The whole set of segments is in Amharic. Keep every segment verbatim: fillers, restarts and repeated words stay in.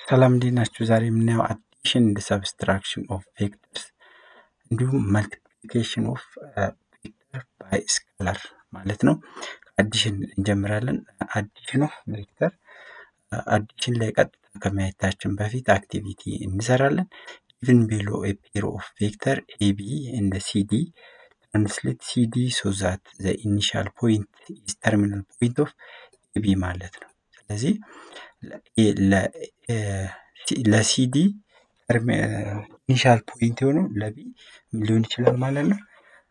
ሰላም እንዴት ናችሁ? ዛሬ የምናየው addition and subtraction of vectors እንዲሁም multiplication of vector by scalar ማለት ነው። addition እንጀምራለን። addition of vector addition ላይ ቀጥታ ከማየታችን በፊት activity እንሰራለን። given below a pair of vector A B and C D, translate C D so that the initial point is terminal point of A B ማለት ነው። ስለዚህ ለሲዲ ኢኒሻል ፖይንት የሆነው ለቢ ሊሆን ይችላል ማለት ነው።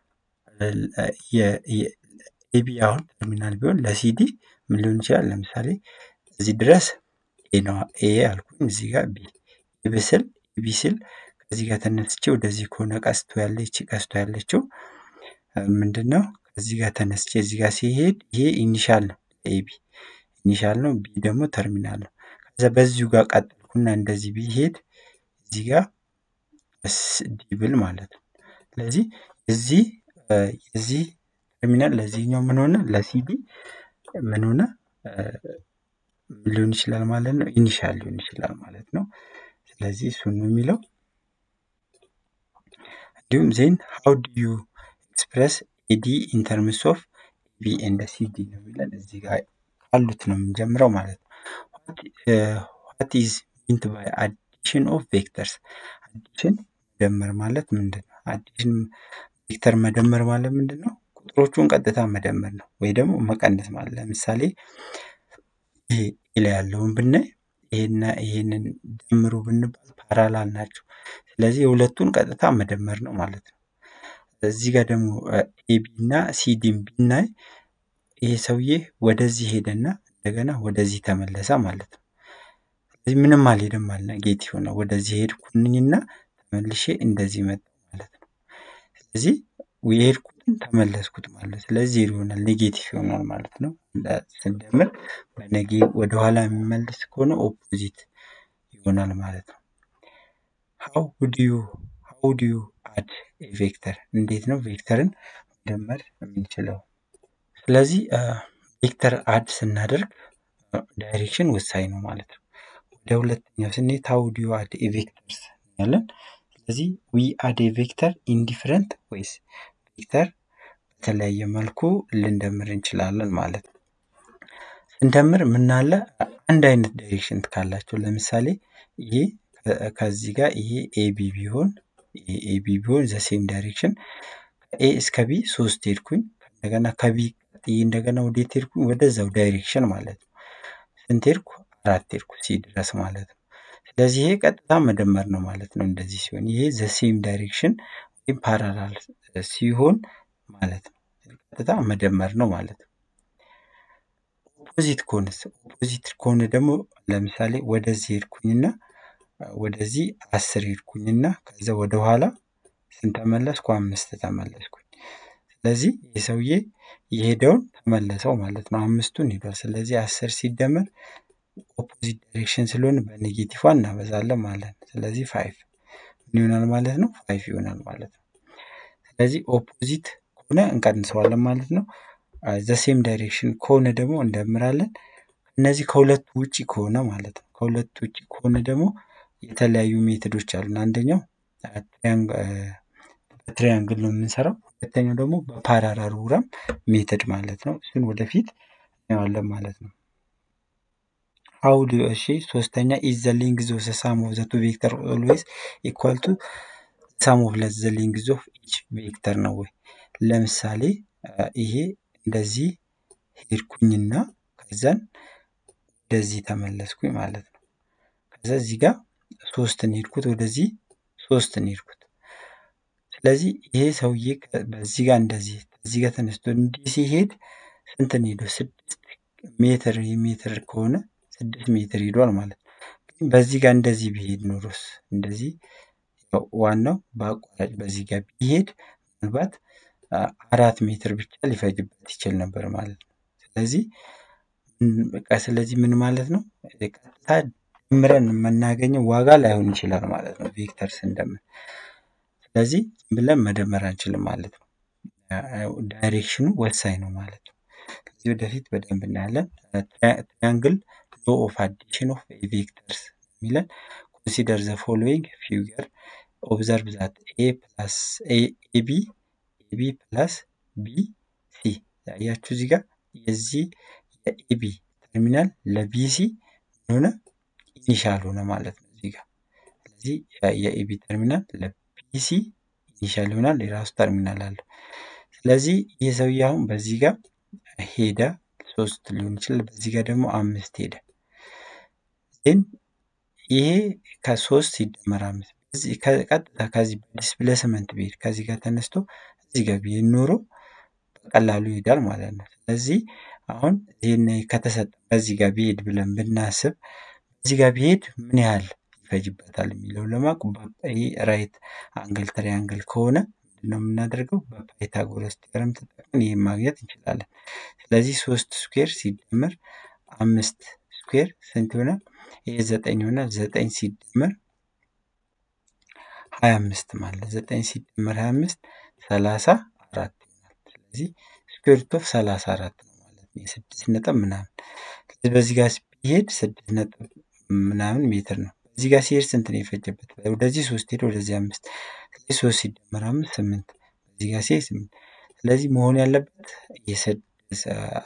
የኤቢ አሁን ተርሚናል ቢሆን ለሲዲ ምን ሊሆን ይችላል? ለምሳሌ እዚህ ድረስ ኤ ነው ኤ አልኩኝ፣ እዚህ ጋር ቢ ይብስል ቢስል ከዚህ ጋር ተነስቼ ወደዚህ ከሆነ ቀስቶ ያለች ቀስቶ ያለችው ምንድነው? ከዚህ ጋር ተነስቼ እዚህ ጋር ሲሄድ ይሄ ኢኒሻል ነው፣ ኤቢ ኢኒሻል ነው፣ ቢ ደግሞ ተርሚናል ነው። ከዛ በዚሁ ጋር ቀጥልኩና እንደዚህ ቢሄድ እዚህ ጋር ዲብል ማለት ነው። ስለዚህ እዚህ እዚህ ተርሚናል ለዚህኛው ምን ሆነ? ለሲዲ ምን ሆነ? ሊሆን ይችላል ማለት ነው፣ ኢኒሻል ሊሆን ይችላል ማለት ነው። ስለዚህ እሱን ነው የሚለው። እንዲሁም ዜን how do you express A D in terms of B and C D ነው የሚለን። እዚህ ጋር ካሉት ነው የምንጀምረው ማለት ነው። what, uh, what is meant by addition of vectors? addition መደመር ማለት ምንድነው? addition ቬክተር መደመር ማለት ምንድነው? ቁጥሮቹን ቀጥታ መደመር ነው ወይ ደግሞ መቀነስ ማለት። ለምሳሌ ይሄ ላይ ያለውን ብናይ ይሄና ይሄንን ደምሩ ብንባል ፓራላል ናቸው። ስለዚህ የሁለቱን ቀጥታ መደመር ነው ማለት ነው። እዚህ ጋር ደግሞ ኤቢ እና ሲዲን ብናይ ይሄ ሰውዬ ወደዚህ ሄደና እንደገና ወደዚህ ተመለሰ ማለት ነው። ስለዚህ ምንም አልሄደም ማለት ኔጌቲቭ ነው። ወደዚህ ሄድኩኝና ተመልሼ እንደዚህ መጣ ማለት ነው። ስለዚህ ወይሄድኩኝ ተመለስኩት ማለት ነው። ስለዚህ ዜሮ ይሆናል፣ ኔጌቲቭ ይሆናል ማለት ነው። ለስንደምር በኔጌቲቭ ወደ ኋላ የሚመለስ ከሆነ ኦፖዚት ይሆናል ማለት ነው። how would you how would you add a vector? እንዴት ነው ቬክተርን መደመር የምንችለው? ስለዚህ ቬክተር አድ ስናደርግ ዳይሬክሽን ወሳኝ ነው ማለት ነው። ወደ ሁለተኛው ስንሄድ how would you add a vectors ያለን። ስለዚህ we add a vector in different ways, ቬክተር በተለያየ መልኩ ልንደምር እንችላለን ማለት ነው። ስንደምር ምን አለ? አንድ አይነት ዳይሬክሽን ካላቸው ለምሳሌ ይሄ ከዚህ ጋር ይሄ ኤቢ ቢሆን ኤቢ ቢሆን ዘ ሴም ዳይሬክሽን ኤ እስከ ቢ ሶስት ሄድኩኝ፣ እንደገና ከቢ እንደገና ወዴት ሄድኩኝ? ወደዛው ዳይሬክሽን ማለት ነው። ስንት ሄድኩ? አራት ሄድኩ ሲ ድረስ ማለት ነው። ስለዚህ ይሄ ቀጥታ መደመር ነው ማለት ነው። እንደዚህ ሲሆን ይሄ ዘ ሴም ዳይሬክሽን ወይም ፓራላል ሲሆን ማለት ነው ቀጥታ መደመር ነው ማለት ነው። ኦፖዚት ከሆነስ? ኦፖዚት ከሆነ ደግሞ ለምሳሌ ወደዚህ ሄድኩኝና ወደዚህ አስር ሄድኩኝና ከዛ ወደ ኋላ ስንት ተመለስኩ? አምስት ተመለስኩኝ። ስለዚህ የሰውዬ የሄደውን ተመለሰው ማለት ነው። አምስቱን ሄዷል። ስለዚህ አስር ሲደመር ኦፖዚት ዳይሬክሽን ስለሆነ በኔጌቲቭ እናበዛለን ማለት ነው። ስለዚህ ፋይቭ ምን ይሆናል ማለት ነው? ፋይቭ ይሆናል ማለት ነው። ስለዚህ ኦፖዚት ከሆነ እንቀንሰዋለን ማለት ነው። ዘ ሴም ዳይሬክሽን ከሆነ ደግሞ እንደምራለን። እነዚህ ከሁለቱ ውጪ ከሆነ ማለት ነው። ከሁለቱ ውጪ ከሆነ ደግሞ የተለያዩ ሜቶዶች አሉ። አንደኛው ትሪያንግል ነው የምንሰራው፣ ሁለተኛው ደግሞ በፓራራሎግራም ሜቶድ ማለት ነው። እሱን ወደፊት እናያለን ማለት ነው። how do እሺ ሶስተኛ is the length of the sum of the two vector always equal to sum of the length of each vector ነው ወይ? ለምሳሌ ይሄ እንደዚህ ሄድኩኝና ከዛን እንደዚህ ተመለስኩኝ ማለት ነው። ከዛ እዚህ ጋር ሶስትን ሄድኩት፣ ወደዚህ ሶስትን ሄድኩት። ስለዚህ ይሄ ሰውዬ በዚህ ጋር እንደዚህ እዚህ ጋር ተነስቶ እንዲህ ሲሄድ ስንት ነው ሄዶ? ስድስት ሜትር ሜትር ከሆነ ስድስት ሜትር ሄዷል ማለት ነው። ግን በዚህ ጋር እንደዚህ ቢሄድ ኖሮስ እንደዚህ ዋናው በአቋራጭ በዚህ ጋር ቢሄድ ምናልባት አራት ሜትር ብቻ ሊፈጅበት ይችል ነበር ማለት ነው። ስለዚህ በቃ ስለዚህ ምን ማለት ነው? ቀጥታ ደምረን የምናገኘው ዋጋ ላይሆን ይችላል ማለት ነው ቬክተር ስንደምር። ስለዚህ ብለን መደመር አንችልም ማለት ነው። ዳይሬክሽኑ ወሳኝ ነው ማለት ነው። ከዚህ ወደፊት በደንብ እናያለን። ትሪያንግል law of addition of vectors የሚለን consider the following figure observe that a plus a ab ab plus bc ያያችሁ እዚህ ጋር የዚህ የab ተርሚናል ለbc ሆነ ኢኒሻል ሆነ ማለት ነው እዚህ ጋር ስለዚህ የab ተርሚናል ለbc ኢኒሻል ይሆናል የራሱ ተርሚናል አለው ስለዚህ የሰውዬው አሁን በዚህ ጋር ሄደ ሶስት ሊሆን ይችላል በዚህ ጋር ደግሞ አምስት ሄደ ግን ይሄ ከ3 ሲደመር አምስት እዚህ ከቀጥታ ከዚህ ዲስፕሌስመንት ቢሄድ ከዚህ ጋር ተነስቶ እዚህ ጋር ቢሄድ ኖሮ በቀላሉ ይሄዳል ማለት ነው ስለዚህ አሁን ይሄን ከተሰጠ በዚህ ጋር ቢሄድ ብለን ብናስብ በዚህ ጋር ቢሄድ ምን ያህል ይፈጅበታል የሚለው ለማወቅ ይሄ ራይት አንግል ትራያንግል ከሆነ ነው የምናደርገው በፓይታጎረስ ቴዎረም ተጠቅመን ይሄን ማግኘት እንችላለን ስለዚህ ሶስት ስኩዌር ሲደመር አምስት ስኩዌር ስንት ይሆናል ይሄ ዘጠኝ ይሆናል ዘጠኝ ሲደመር ሃያ አምስት ማለት ዘጠኝ ሲደመር ሃያ አምስት ሰላሳ አራት ይሆናል ስለዚህ ስኩዌር ሩት ኦፍ ሰላሳ አራት ነው ማለት ነው ስድስት ነጥብ ምናምን ስለዚህ በዚህ ጋር ሲሄድ ስድስት ነጥብ ምናምን ሜትር ነው እዚህ ጋር ሲሄድ ስንት ነው የፈጀበት ወደዚህ ሶስት ሄዶ ወደዚህ አምስት ስለዚህ ሶስት ሲደመር አምስት ስምንት እዚህ ጋር ሲሄድ ስምንት ስለዚህ መሆን ያለበት የስድስት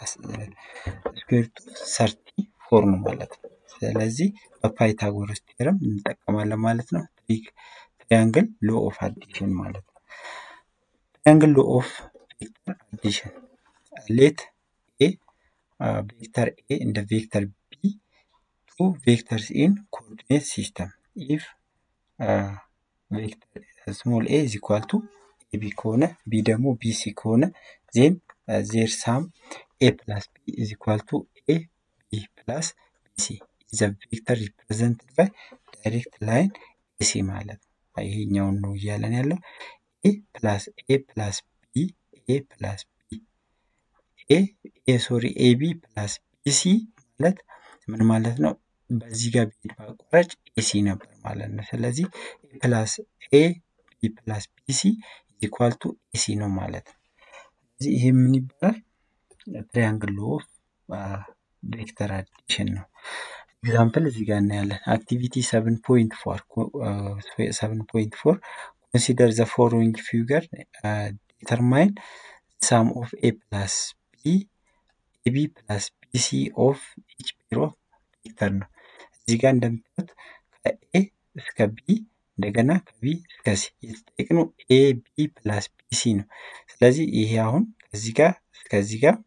ስኩዌር ሩት ኦፍ ሰርቲ ፎር ነው ማለት ነው ስለዚህ በፓይታጎረስ ቴዎረም እንጠቀማለን ማለት ነው triangle law of addition ማለት ነው triangle law of vector addition let a uh, vector a and the vector b two vectors in coordinate system if uh, vector small a is equal to ab ከሆነ b ደግሞ bc ከሆነ then uh, their sum a plus b is equal to a b plus bc is a vector represented by direct line ac ማለት ነው ይሄኛው ነው ያለን ያለው a plus a plus b a plus b a a sorry ab plus bc ማለት ምን ማለት ነው በዚህ ጋር ቢሄድ ባቆራጭ ac ነበር ማለት ነው ስለዚህ a plus a b plus bc is equal to ac ነው ማለት ነው ስለዚህ ይሄ ምን ይባላል triangle law of uh, vector addition ነው example እዚህ ጋር እናያለን activity seven point four uh, seven point four consider the following figure uh, determine sum of a plus b ab plus bc of each pair of vector ነው እዚህ ጋር እንደምታዩት ከa እስከ b እንደገና ከb እስከ c የተጠየቅነው ab plus bc ነው ስለዚህ ይሄ አሁን ከዚህ ጋር እስከዚህ ጋር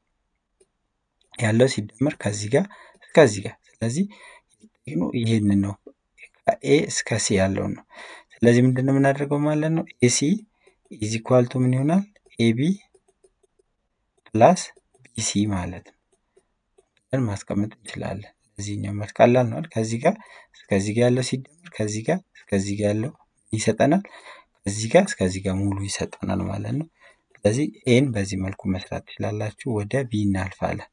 ያለው ሲደመር ከዚህ ጋር እስከዚህ ጋር ስለዚህ የተጠየቅነው ይሄንን ነው ከa እስከ c ያለው ነው ስለዚህ ምንድነው የምናደርገው ማለት ነው ac is equal to ምን ይሆናል ab plus bc ማለት ነው ብለን ማስቀመጥ እንችላለን እዚህኛው መልክ ቀላል ነው ከዚህ ጋር እስከዚህ ጋር ያለው ሲደመር ከዚህ ጋር እስከዚህ ጋር ያለው ይሰጠናል ከዚህ ጋር እስከዚህ ጋር ሙሉ ይሰጠናል ማለት ነው ስለዚህ ኤን በዚህ መልኩ መስራት ይችላልላችሁ ወደ b እናልፋለን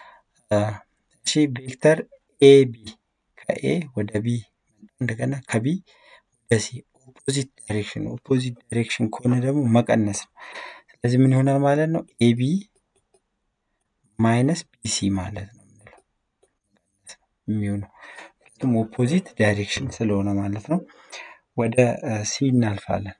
እሺ ቬክተር ab ከa ወደ b እንደገና ከb ወደ c ኦፖዚት ዳይሬክሽን ኦፖዚት ዳይሬክሽን ከሆነ ደግሞ መቀነስ ነው ስለዚህ ምን ይሆናል ማለት ነው ab minus bc ማለት ነው የሚሆነው ደግሞ ኦፖዚት ዳይሬክሽን ስለሆነ ማለት ነው ወደ c እናልፋለን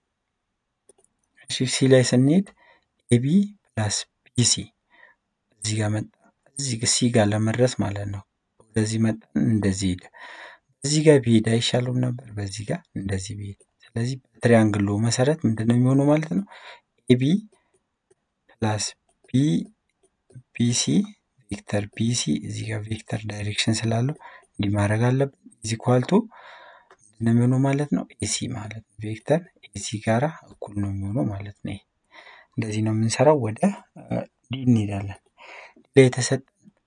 እሺ c ላይ ስንሄድ ab plus bc እዚህ ጋር መጣ እዚህ ጋር c ጋር ለመድረስ ማለት ነው ወደዚህ መጣ እንደዚህ ሄደ እዚህ ጋር ቢሄድ አይሻልም ነበር በዚህ ጋር እንደዚህ ቢሄድ ስለዚህ በትሪያንግል ሎ መሰረት ምንድነው የሚሆነው ማለት ነው ab plus b bc ቬክተር bc እዚህ ጋር ቬክተር ዳይሬክሽን ስላለው እንዲህ ማድረግ አለብን is equal to ምንድነው የሚሆነው ማለት ነው ac ማለት ቬክተር ac ጋራ እኩል ነው የሚሆነው ማለት ነው እንደዚህ ነው የምንሰራው ወደ d እንሄዳለን ለተሰጠ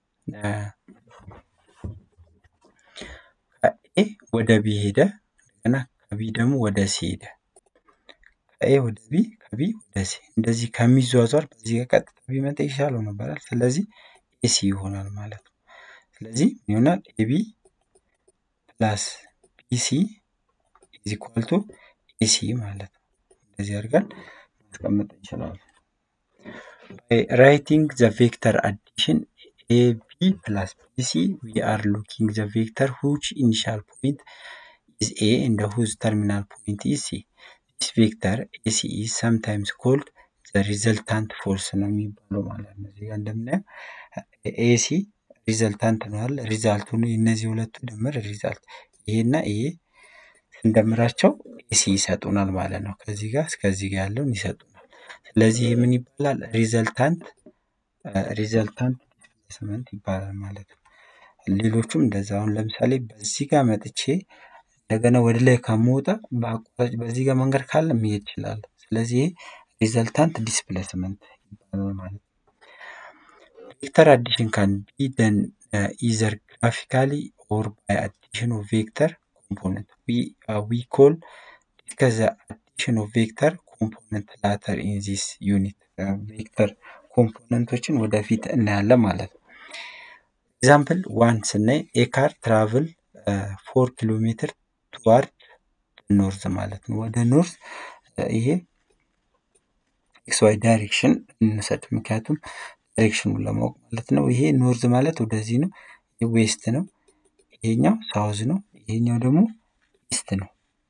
a ወደ b ሄደ እና ከb ደግሞ ወደ c ሄደ a ወደ b ከb ወደ c እንደዚህ ከሚዟዟር በዚህ ጋር ቀጥታ ቢመጣ ይሻለው ነበር ስለዚህ ac ይሆናል ማለት ነው ስለዚህ ይሆናል ab plus bc is equal to ac ማለት ነው እንደዚህ አድርገን ማስቀመጥ እንችላለን by writing the vector addition ab plus B C, we are looking the vector whose initial point is A and whose terminal point is C. This vector A C is sometimes called the resultant force ነው የሚባለው ማለት ነው። እዚህ ጋር እንደምናየው A C ሪዘልታንት ነው አይደል? ሪዛልቱ ነው እነዚህ ሁለቱ ድምር ሪዛልት ይሄና ይሄ እንደምራቸው A C ይሰጡናል ማለት ነው። ከዚህ ጋር እስከዚህ ጋር ያለውን ይሰጡናል። ስለዚህ ይሄ ምን ይባላል? ሪዘልታንት ሪዘልታንት ዲስፕሌስመንት ይባላል ማለት ነው። ሌሎቹም እንደዛው አሁን ለምሳሌ በዚህ ጋር መጥቼ እንደገና ወደ ላይ ከመውጣ በአቋራጭ በዚህ ጋር መንገድ ካለ መሄድ ይችላል። ስለዚህ ሪዘልታንት ዲስፕሌስመንት ይባላል ማለት ነው። Vector addition can be done uh, either graphically or by addition of vector component. We uh, we call discuss the addition of vector component later in this unit. Uh, vector componentዎችን ወደፊት እናያለን ማለት ነው። Example one ስናይ a car travel uh, four kilometers toward north ማለት ነው። ወደ ኖርዝ ይሄ xy ዳይሬክሽን እንሰጥ ምክንያቱም ዳይሬክሽኑን ለማወቅ ማለት ነው። ይሄ ኖርዝ ማለት ወደዚህ ነው፣ ይሄ ዌስት ነው፣ ይሄኛው ሳውዝ ነው፣ ይሄኛው ደግሞ ኢስት ነው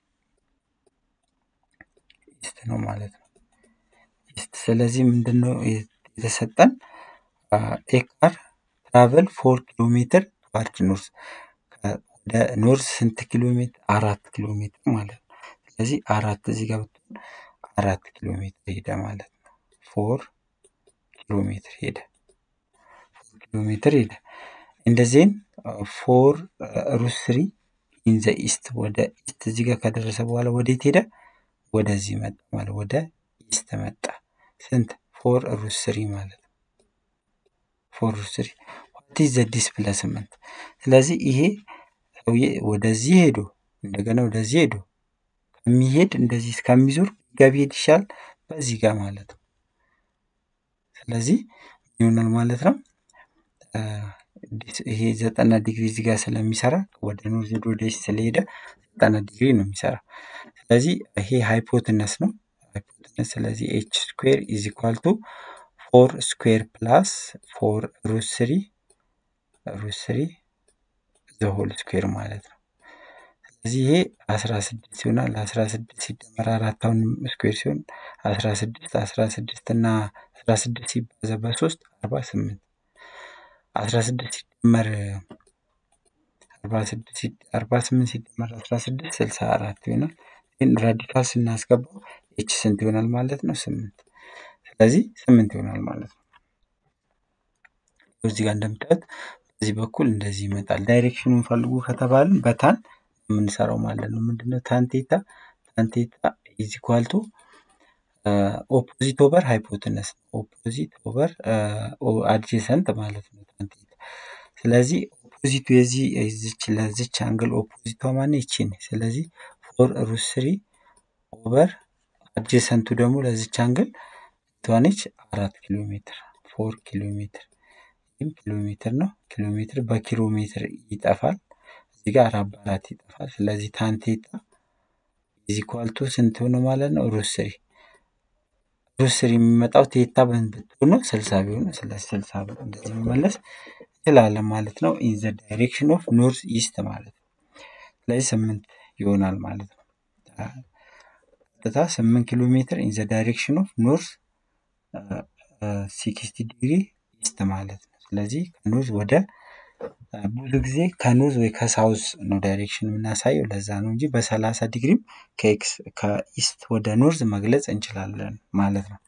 ኢስት ነው ማለት ነው። ኢስት ስለዚህ ምንድነው የተሰጠን a car travel four kilometers toward north ወደ ኖርዝ ስንት ኪሎ ሜትር? አራት ኪሎ ሜትር ማለት ነው። ስለዚህ አራት እዚህ ጋር ብትሆን አራት ኪሎ ሜትር ሄደ ማለት ነው። four ኪሎ ሜትር ሄደ four ኪሎ ሜትር ሄደ። እንደዚህ four root three in the east ወደ ኢስት እዚህ ጋር ከደረሰ በኋላ ወዴት ሄደ? ወደዚህ መጣ ማለት ወደ ኢስት መጣ። ስንት? four root three ማለት ነው። four root three what is the displacement? ስለዚህ ይሄ ሰውዬ ወደዚህ ሄዶ እንደገና ወደዚህ ሄዶ ከሚሄድ እንደዚህ እስከሚዞር ጋቢሄድ ይሻል በዚህ ጋር ማለት ነው። ስለዚህ ይሆናል ማለት ነው ይሄ ዘጠና ዲግሪ እዚህ ጋር ስለሚሰራ ወደ ኖርዝ ወደ ኢስት ስለሄደ ዘጠና ዲግሪ ነው የሚሰራው። ስለዚህ ይሄ ሃይፖቴነስ ነው ሃይፖቴነስ። ስለዚህ h square is equal to four square plus four root three root three the whole square ማለት ነው። ስለዚህ ይሄ አስራ ስድስት ይሆናል። አስራ ስድስት ሲደመር አራት አሁን ስኩዌር ሲሆን አስራ ስድስት አስራ ስድስት እና አስራ ስድስት ሲባዛ በሶስት አርባ ስምንት አስራ ስድስት ሲደመር አርባ ስድስት አርባ ስምንት ሲደመር አስራ ስድስት ስልሳ አራት ይሆናል። ግን ራዲካል ስናስገባው h ስንት ይሆናል ማለት ነው? ስምንት። ስለዚህ ስምንት ይሆናል ማለት ነው። እዚህ ጋር እንደምታዩት በዚህ በኩል እንደዚህ ይመጣል። ዳይሬክሽኑን ፈልጉ ከተባልን በታን የምንሰራው ማለት ነው። ምንድነው ታን ቴታ? ታን ቴታ is equal to ኦፖዚት ኦቨር ሃይፖቴነስ ኦፖዚት ኦቨር አድጀሰንት ማለት ነው ታን ቴታ። ስለዚህ ኦፖዚቱ የዚህ እዚች ለዚች አንግል ኦፖዚቷ ማን ይቺ ነው። ስለዚህ four root three ኦቨር አድጀሰንቱ ደግሞ ለዚች አንግል ትሆነች አራት ኪሎ ሜትር four ኪሎ ሜትር ኪሎ ሜትር ነው። ኪሎ ሜትር በኪሎ ሜትር ይጠፋል። እዚህ ጋር አራት በአራት ይጠፋል። ስለዚህ ታን ቴታ is equal to ስንት ሆነ ማለት ነው? root three root three የሚመጣው ቴታ በእንትኑ ስልሳ ቢሆን ስለዚህ ስልሳ ብሎ እንደዚህ መመለስ ይችላል ማለት ነው። in the direction of north east ማለት ነው። ስለዚህ ስምንት ይሆናል ማለት ነው። ቀጥታ ስምንት ኪሎ ሜትር in the direction of north sixty degree east ማለት ነው። ስለዚህ ከኖርዝ ወደ ብዙ ጊዜ ከኖርዝ ወይ ከሳውዝ ነው ዳይሬክሽን የምናሳየው ለዛ ነው እንጂ በሰላሳ ዲግሪም ከኤክስ ከኢስት ወደ ኖርዝ መግለጽ እንችላለን ማለት ነው።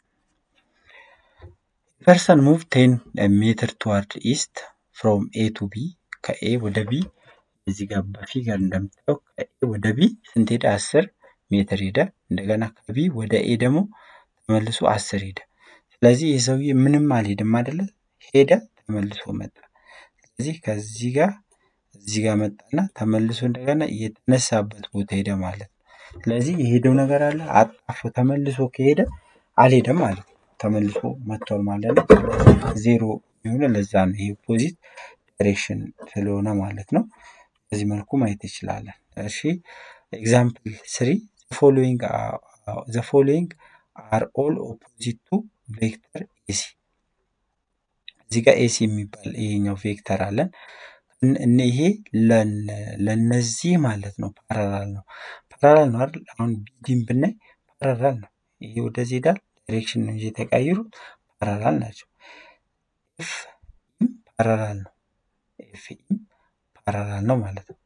person move ten meter toward east from A to B ከኤ ወደ ቢ እዚህ ጋር በፊገር እንደምታዩት ከኤ ወደ ቢ ስንት ሄደ? አስር ሜትር ሄደ። እንደገና ከቢ ወደ ኤ ደግሞ ተመልሶ አስር ሄደ። ስለዚህ የሰውዬ ምንም አልሄድም አይደለ? ሄደ ተመልሶ መጣ። ስለዚህ ከዚህ ጋር እዚህ ጋር መጣና ተመልሶ እንደገና የተነሳበት ቦታ ሄደ ማለት ነው። ስለዚህ የሄደው ነገር አለ አጣፎ ተመልሶ ከሄደ አልሄደም ማለት ነው። ተመልሶ መጥቷል ማለት ነው። ዜሮ ይሆናል። ለዛ ነው ይሄ ኦፖዚት ዳይሬክሽን ስለሆነ ማለት ነው። በዚህ መልኩ ማየት ይችላል። እሺ ኤግዛምፕል three the following are, uh, the following are all opposite to vector A C እዚህ ጋር ኤሲ የሚባል ይሄኛው ቬክተር አለን እነ ይሄ ለነዚህ ማለት ነው ፓራላል ነው ፓራላል ነው አይደል አሁን ቢዲን ብናይ ፓራላል ነው ይሄ ወደዚህ ዳር ዳይሬክሽን ነው እንጂ ተቀይሩ ፓራላል ናቸው ኤፍ ፓራላል ነው ኤፍ ፓራላል ነው ማለት ነው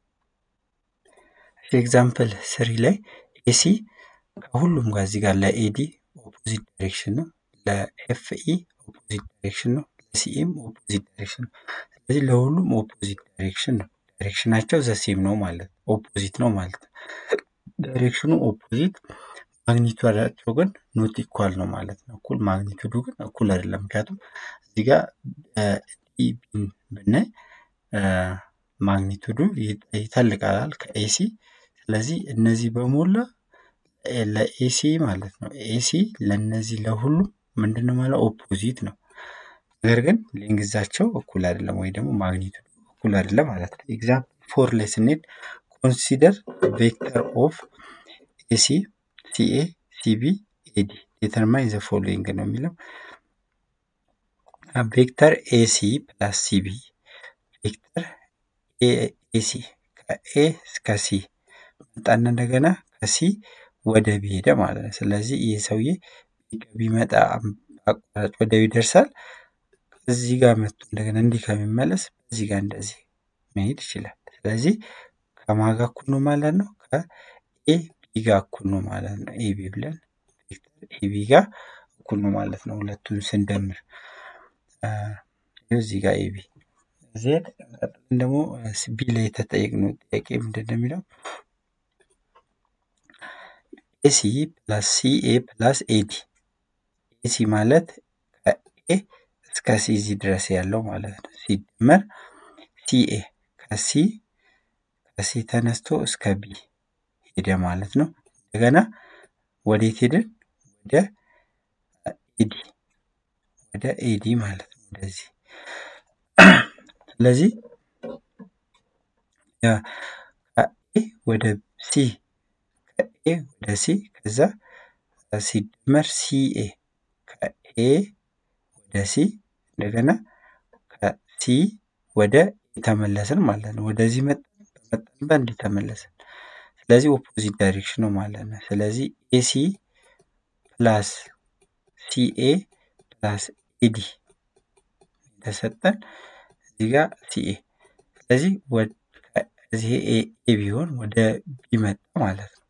ኤግዛምፕል ስሪ ላይ ኤሲ ከሁሉም ጋር እዚህ ጋር ለኤዲ ኦፖዚት ዳይሬክሽን ነው ለኤፍኢ ኦፖዚት ዳይሬክሽን ነው ለሲኤም ኦፖዚት ዳይሬክሽን ነው ስለዚህ ለሁሉም ኦፖዚት ዳይሬክሽን ነው ዳይሬክሽናቸው ዘሴም ነው ማለት ኦፖዚት ነው ማለት ዳይሬክሽኑ ኦፖዚት ማግኒቱዳቸው ግን ኖት ኢኳል ነው ማለት ነው እኩል ማግኒቱዱ ግን እኩል አይደለም ምክንያቱም እዚህ ጋር ኢቢን ብናይ ማግኒቱዱ ይተልቃል ከኤሲ ስለዚህ እነዚህ በሞላ ለኤሲ ማለት ነው ኤሲ ለነዚህ ለሁሉም ምንድነው ማለት ኦፖዚት ነው ነገር ግን ሌንግዛቸው እኩል አይደለም ወይ ደግሞ ማግኒቱዱ እኩል አይደለም ማለት ነው ኤግዛምፕል ፎር ላይ ስንሄድ ኮንሲደር ቬክተር ኦፍ ኤሲ ሲኤ ሲቢ ኤዲ ዲተርማይን ዘ ፎሎዊንግ ነው የሚለው ቬክተር ኤሲ ፕላስ ሲቢ ቬክተር ኤሲ ከኤ እስከ ሲ መጣና እንደገና ከሲ ወደ ቢ ሄደ ማለት ነው ስለዚህ ይሄ ሰውዬ ቢመጣ አቋራጭ ወደ ቢ ይደርሳል እዚህ ጋር መጥቶ እንደገና እንዲህ ከሚመለስ እዚህ ጋር እንደዚህ መሄድ ይችላል ስለዚህ ከማጋ እኩል ነው ማለት ነው ከኤ ቢ ጋር እኩል ነው ማለት ነው ኤ ቢ ብለን ቬክተር ኤ ቢ ጋር እኩል ነው ማለት ነው ሁለቱን ስንደምር እዚህ ጋር ኤ ቢ ዜድ ደግሞ ቢ ላይ ተጠየቅነው ጥያቄ ምንድነው የሚለው ኤሲ ፕላስ ሲኤ ፕላስ ኤዲ ኤሲ ማለት ከኤ እስከ ሲ እዚህ ድረስ ያለው ማለት ነው ሲደመር ሲኤ ከሲ ከሲ ተነስቶ እስከ ቢ ሄደ ማለት ነው እንደገና ወዴት ሄድን ወደ ኤዲ ወደ ኤዲ ማለት ነው እንደዚህ ስለዚህ ያ ከኤ ወደ ሲ ከኤ ወደ ሲ ከዛ ሲደመር ሲኤ ከኤ ወደ ሲ እንደገና ከሲ ወደ ተመለስን ማለት ነው ወደዚህ መጣን በእንዲ ተመለስን ስለዚህ ኦፖዚት ዳይሬክሽን ነው ማለት ነው ስለዚህ ኤሲ ፕላስ ሲኤ ፕላስ ኤዲ ተሰጠን እዚህ ጋር ሲኤ ስለዚህ ወደ እዚህ ኤ ቢሆን ወደ ቢ መጣ ማለት ነው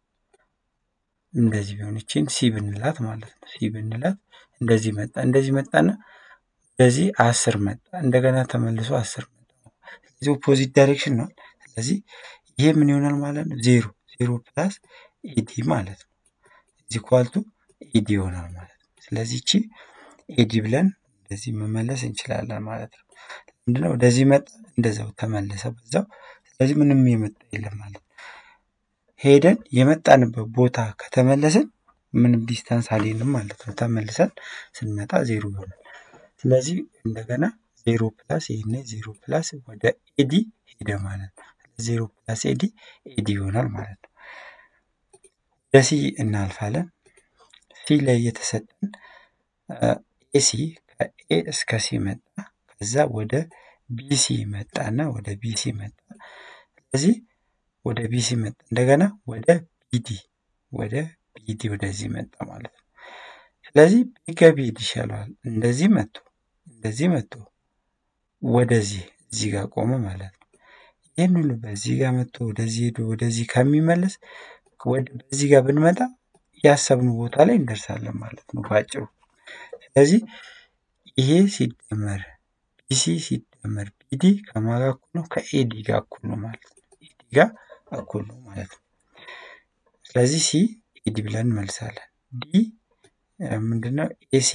እንደዚህ ቢሆን እቺን ሲ ብንላት ማለት ነው ሲ ብንላት እንደዚህ መጣ እንደዚህ መጣና እንደዚህ አስር መጣ እንደገና ተመልሶ አስር መጣ ስለዚህ ኦፖዚት ዳይሬክሽን ነው ስለዚህ ይሄ ምን ይሆናል ማለት ነው ዜሮ ዜሮ ፕላስ ኤዲ ማለት ነው እዚህ ኳልቱ ኤዲ ይሆናል ማለት ነው ስለዚህ እቺ ኤዲ ብለን እንደዚህ መመለስ እንችላለን ማለት ነው ምንድነው ወደዚህ መጣ እንደዛው ተመለሰ በዛው ስለዚህ ምንም የመጣ የለም ማለት ሄደን የመጣንበት ቦታ ከተመለሰን ምንም ዲስታንስ አልሄድንም ማለት ነው ተመልሰን ስንመጣ ዜሮ ይሆናል ስለዚህ እንደገና ዜሮ ፕላስ ይሄኔ ዜሮ ፕላስ ወደ ኤዲ ሄደ ማለት ነው ዜሮ ፕላስ ኤዲ ኤዲ ይሆናል ማለት ነው ለሲ እናልፋለን ሲ ላይ የተሰጠን ኤሲ ከኤ እስከ ሲ መጣ ከዛ ወደ ቢሲ መጣና ወደ ቢሲ መጣ ስለዚህ ወደ ቢሲ መጣ እንደገና ወደ ቢዲ ወደ ቢዲ ወደዚህ መጣ ማለት ነው ስለዚህ ቢገቢ ይሻላል እንደዚህ መጥቶ እንደዚህ መጥቶ ወደዚህ እዚህ ጋር ቆመ ማለት ነው ይሄን ሁሉ በዚህ ጋር መጥቶ ወደዚህ ሄዶ ወደዚህ ከሚመለስ ወደ በዚህ ጋር ብንመጣ ያሰብነው ቦታ ላይ እንደርሳለን ማለት ነው ባጭሩ ስለዚህ ይሄ ሲደመር ቢሲ ሲደመር ቢዲ ከማጋ እኩል ነው ከኤዲ ጋር እኩል ነው ማለት ነው ኤዲ ጋር እኩል ነው ማለት ነው ስለዚህ ሲ ኤዲ ብለን እንመልሳለን ዲ ምንድነው ኤሲ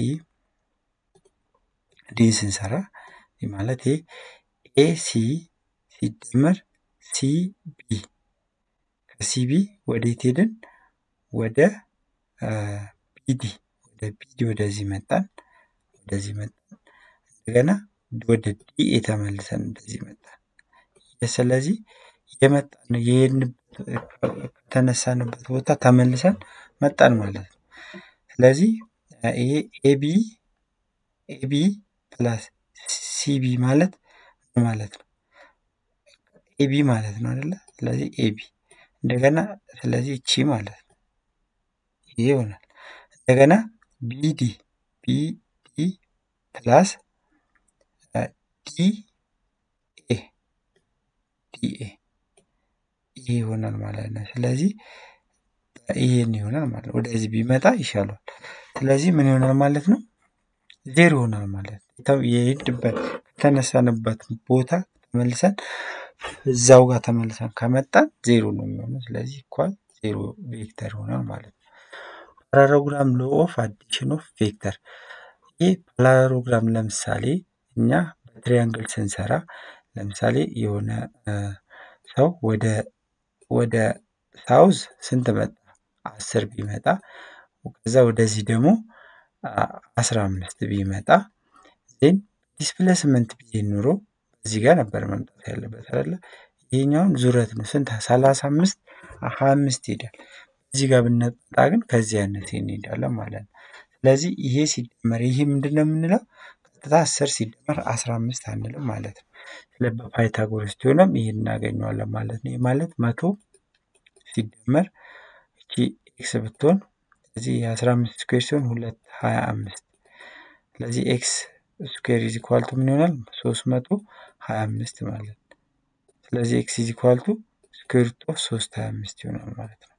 ዲ ስንሰራ ማለት ይሄ ኤሲ ሲደመር ሲቢ ከሲቢ ወዴት ሄድን ወደ ቢዲ ወደ ቢዲ ወደዚህ መጣን ወደዚህ መጣን እንደገና ወደ ዲ ተመልሰን እንደዚህ መጣን ስለዚህ የመጣን የሄድንበት ተነሳንበት ቦታ ተመልሰን መጣን ማለት ነው ስለዚህ ይሄ ኤቢ ኤቢ ፕላስ ሲቢ ማለት ማለት ነው ኤቢ ማለት ነው አይደለ? ስለዚህ ኤቢ እንደገና ስለዚህ እቺ ማለት ነው ይሄ ይሆናል። እንደገና ቢዲ ቢዲ ፕላስ ዲ ኤ ዲ ኤ ይሄ ይሆናል ማለት ነው። ስለዚህ ይሄን ይሆናል ማለት ነው። ወደዚህ ቢመጣ ይሻላል። ስለዚህ ምን ይሆናል ማለት ነው? ዜሮ ይሆናል ማለት ነው። የሄድበት ተነሳንበት ቦታ ተመልሰን እዛው ጋር ተመልሰን ከመጣን ዜሮ ነው የሚሆነው። ስለዚህ ኢኳል ዜሮ ቬክተር ይሆናል ማለት ነው። ፓራሎግራም ሎ ኦፍ አዲሽን ኦፍ ቬክተር ይሄ ፓራሎግራም ለምሳሌ እኛ በትሪያንግል ስንሰራ ለምሳሌ የሆነ ሰው ወደ ወደ ሳውዝ ስንት መጣ አስር ቢመጣ ከዛ ወደዚህ ደግሞ አስራ አምስት ቢመጣ ዜን ዲስፕሌስመንት ቢሆን ኑሮ እዚህ ጋር ነበር መምጣት ያለበት አይደለ? ይሄኛውን ዙረት ነው ስንት ሰላሳ አምስት ሃያ አምስት ይሄዳል። እዚህ ጋር ብንመጣ ግን ከዚህ አይነት እንሄዳለን ማለት ነው። ስለዚህ ይሄ ሲደመር ይሄ ምንድነው የምንለው? ቀጥታ አስር ሲደመር አስራ አምስት አንልም ማለት ነው። ስለዚህ በፓይታጎረስ ቲዮረም ይሄን እናገኘዋለን ማለት ነው። ይሄ ማለት መቶ ሲደመር እቺ ኤክስ ብትሆን ስለዚህ አስራ አምስት ስኩዌር ሲሆን ሁለት ሃያ አምስት ስለዚህ ኤክስ ስኩዌር ኢዝ ኢኳል ቱ ምን ይሆናል? ሶስት መቶ ሃያ አምስት ማለት ነው። ስለዚህ ኤክስ ኢዝ ኢኳል ቱ ስኩዌር ሩት ኦፍ ሶስት ሃያ አምስት ይሆናል ማለት ነው።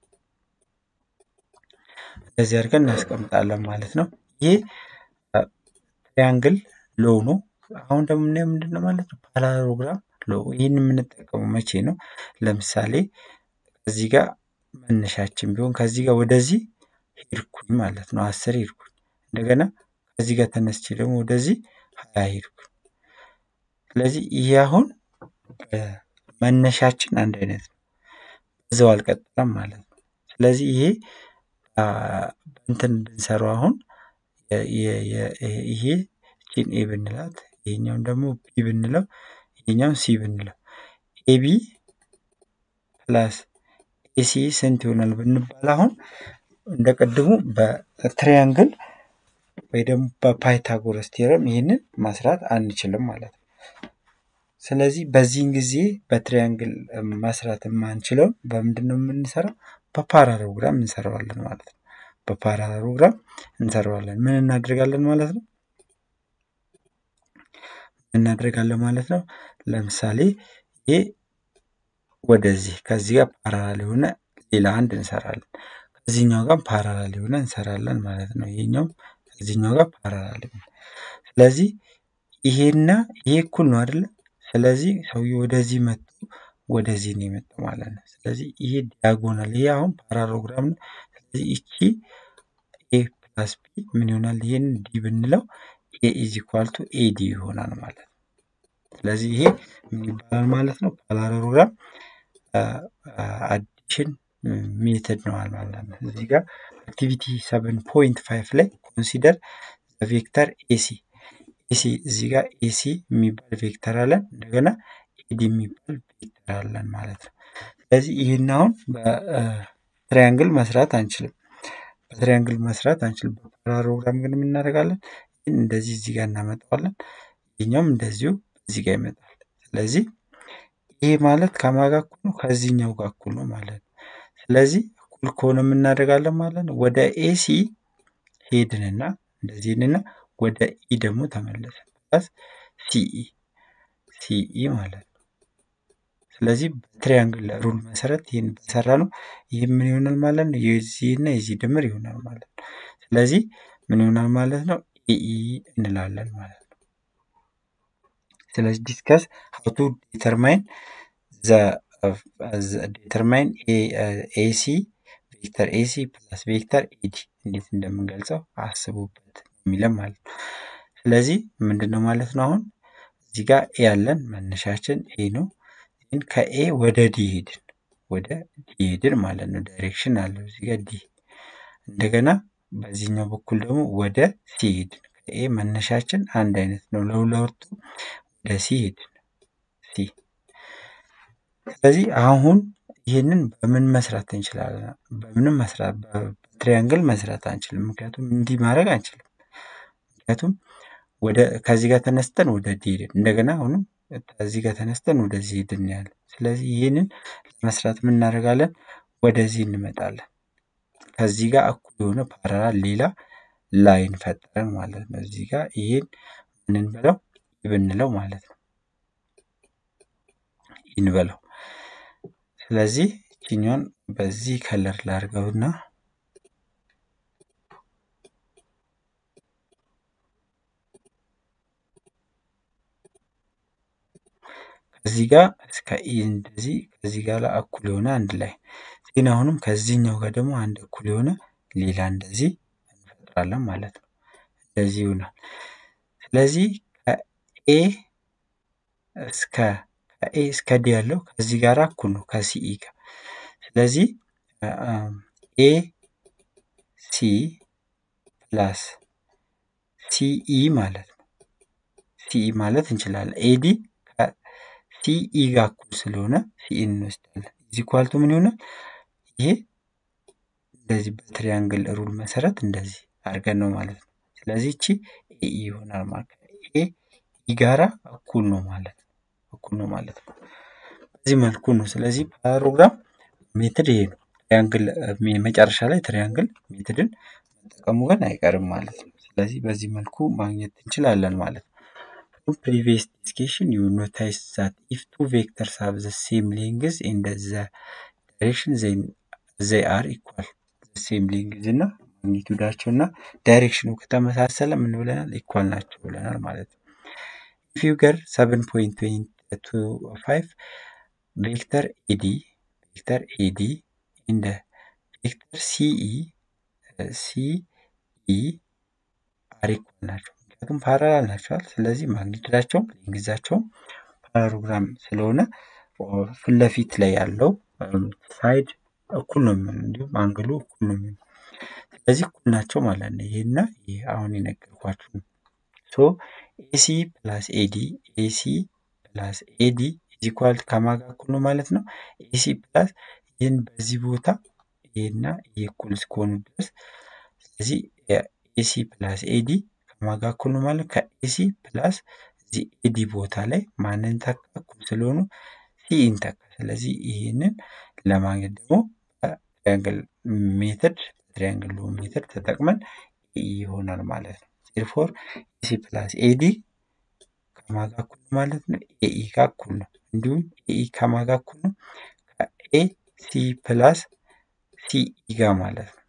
እንደዚህ አድርገን እናስቀምጣለን ማለት ነው። ይሄ ትሪያንግል ሎ ነው። አሁን ደግሞ ምንድነው ማለት ነው? ፓራሎግራም ሎ። ይሄን የምንጠቀመው መቼ ነው? ለምሳሌ እዚህ ጋር መነሻችን ቢሆን ከዚህ ጋር ወደዚህ ሄድኩኝ ማለት ነው። አስር ሄድኩኝ እንደገና ከዚህ ጋር ተነስቼ ደግሞ ወደዚህ ሃያ ሄድኩኝ። ስለዚህ ይሄ አሁን መነሻችን አንድ አይነት ነው። እዛው አልቀጠለም ማለት ነው። ስለዚህ ይሄ እንትን ብንሰራው አሁን ይሄ ቺን ኤ ብንላት ይሄኛውን ደግሞ ቢ ብንለው ይሄኛውን ሲ ብንለው ኤቢ ፕላስ ኤሲ ስንት ይሆናል ብንባል አሁን እንደቀድሙ በትሪያንግል ወይ ደግሞ በፓይታጎረስ ቲዮረም ይሄንን መስራት አንችልም ማለት ነው። ስለዚህ በዚህን ጊዜ በትሪያንግል መስራት የማንችለው በምንድነው የምንሰራው? በፓራሎግራም እንሰራዋለን ማለት ነው። በፓራሎግራም እንሰራዋለን። ምን እናደርጋለን ማለት ነው? እናደርጋለን ማለት ነው። ለምሳሌ ይሄ ወደዚህ ከዚህ ጋር ፓራላል የሆነ ሌላ አንድ እንሰራለን። ከዚህኛው ጋር ፓራላል የሆነ እንሰራለን ማለት ነው። ይሄኛው ከዚህኛው ጋር ፓራላል የሆነ ስለዚህ ይሄና ይሄ እኩል ነው አይደል? ስለዚህ ሰውዬው ወደዚህ መጥቶ ወደዚህ ነው የመጣው ማለት ነው። ስለዚህ ይሄ ዲያጎናል ይሄ አሁን ፓራሎግራም ነው። ስለዚህ እቺ ኤ ፕላስ ቢ ምን ይሆናል? ይሄን ዲ ብንለው ኤ ኢዝ ኢኳል ቱ ኤዲ ይሆናል ማለት ነው። ስለዚህ ይሄ ምን ይባላል ማለት ነው? ፓራሎግራም አዲሽን ሜተድ ነው ማለት ነው። እዚህ ጋር አክቲቪቲ ሰቨን ፖይንት ፋይቭ ላይ ኮንሲደር ቬክተር ኤሲ ኤሲ እዚህ ጋር ኤሲ የሚባል ቬክተር አለን እንደገና ኤዲ የሚባል ቬክተር አለን ማለት ነው። ስለዚህ ይሄን አሁን በትሪያንግል መስራት አንችልም። በትሪያንግል መስራት አንችልም። በፓራሎግራም ግን ምን እናደርጋለን? እንደዚህ እዚህ ጋር እናመጣዋለን። ይሄኛውም እንደዚሁ እዚህ ጋር ይመጣል። ስለዚህ ይሄ ማለት ከማን ጋር እኩል ነው? ከዚህኛው ጋር እኩል ነው ማለት ነው። ስለዚህ እኩል ከሆነ ምን እናደርጋለን ማለት ነው? ወደ ኤሲ ሄድንና እንደዚህና ወደ ኢ ደግሞ ተመለሰን ፕላስ ሲኢ ሲኢ ማለት ነው። ስለዚህ በትሪያንግል ሩል መሰረት ይሄን በሰራ ነው ይሄ ምን ይሆናል ማለት ነው? የዚህና የዚህ ድምር ይሆናል ማለት ነው። ስለዚህ ምን ይሆናል ማለት ነው? ኤኢ እንላለን ማለት ነው። ስለዚህ ዲስከስ how to determine the uh, determine a uh, AC ቬክተር ኤሲ ፕላስ ቬክተር ኤዲ እንዴት እንደምንገልጸው አስቡበት የሚለው ማለት ነው። ስለዚህ ምንድነው ማለት ነው? አሁን እዚህ ጋር ኤ ያለን መነሻችን ኤ ነው። ግን ከኤ ወደ ዲ ሄድን ወደ ዲ ሄድን ማለት ነው። ዳይሬክሽን አለው እዚህ ጋር ዲ እንደገና በዚህኛው በኩል ደግሞ ወደ ሲ ሄድን። ከኤ መነሻችን አንድ አይነት ነው። ለሁለቱ ወደ ሲ ሄድን ሲ ስለዚህ አሁን ይሄንን በምን መስራት እንችላለን? በምንም መስራት በትሪያንግል መስራት አንችልም። ምክንያቱም እንዲህ ማድረግ አንችልም። ምክንያቱም ወደ ከዚህ ጋር ተነስተን ወደ ዲ ሄድን እንደገና አሁንም ከዚህ ጋር ተነስተን ወደዚህ ሄድን ያለ ስለዚህ ይሄንን ለመስራት ምን እናደርጋለን ወደዚህ እንመጣለን ከዚህ ጋር እኩል የሆነ ፓራላል ሌላ ላይን ፈጠረን ማለት ነው እዚህ ጋር ይሄን ምን እንበለው ይብንለው ማለት ነው ይንበለው ስለዚህ እኛን በዚህ ከለር ላርገውና ከዚህ ጋር እስከ ኢ እንደዚህ ከዚህ ጋር እኩል የሆነ አንድ ላይ ግን አሁንም ከዚህኛው ጋር ደግሞ አንድ እኩል የሆነ ሌላ እንደዚህ እንፈጥራለን ማለት ነው እንደዚህ ይሆናል ስለዚህ ከኤ እስከ ከኤ እስከ ዲ ያለው ከዚህ ጋር እኩል ነው ከሲኢ ጋር ስለዚህ ኤ ሲ ፕላስ ሲኢ ማለት ነው ሲኢ ማለት እንችላለን ኤዲ ከሲኢ ጋር እኩል ስለሆነ ሲኢን እንወስዳለን እዚህ ኳልቱ ምን ይሆናል ይሄ እንደዚህ በትሪያንግል ሩል መሰረት እንደዚህ አድርገን ነው ማለት ነው ስለዚህ እቺ ኤ ይሆናል ማለት ኤ ኢ ጋራ እኩል ነው ማለት ነው እኩል ነው ማለት ነው በዚህ መልኩ ነው ስለዚህ ፓራግራም ሜትድ ይሄ ነው ትሪያንግል መጨረሻ ላይ ትሪያንግል ሜትድን መጠቀሙ ግን አይቀርም ማለት ነው ስለዚህ በዚህ መልኩ ማግኘት እንችላለን ማለት ነው from previous discussion you notice that if two vectors have the same length in the direction then they are equal the same length እና ማግኒቱዳቸውና ዳይሬክሽኑ ከተመሳሰለ ምን ብለናል ኢኳል ናቸው ብለናል ማለት ነው figure seven point two five vector AD vector AD in the vector CE uh, CE are equal ናቸው ምክንያቱም ፓራላል ናቸው ስለዚህ ማግኒቱዳቸው ሌንግዛቸው ፓራግራም ስለሆነ ፍለፊት ላይ ያለው ሳይድ እኩል ነው እንዲሁም አንግሉ እኩል ነው ስለዚህ እኩል ናቸው ማለት ነው ይሄና ይሄ አሁን የነገርኳችሁ ሶ AC plus AD AC plus AD is equal ከማጋ እኩል ነው ማለት ነው AC plus ይሄን በዚህ ቦታ ይሄና ይሄ እኩል እስከሆኑ ድረስ ስለዚህ AC plus AD ከማጋ እኩል ነው ማለት ከAC plus እዚህ AD ቦታ ላይ ማንን ተካ እኩል ስለሆኑ ሲኢን ተካ ስለዚህ ይሄንን ለማግኘት ደግሞ ትሪያንግል ሜተድ ትሪያንግል ሜተድ ተጠቅመን ይሆናል ማለት ነው therefore AC plus AD ከማጋ እኩል ማለት ነው AE ጋር እኩል ነው እንዲሁም AE ከማጋ እኩል ነው ከAC plus CE ጋር ማለት ነው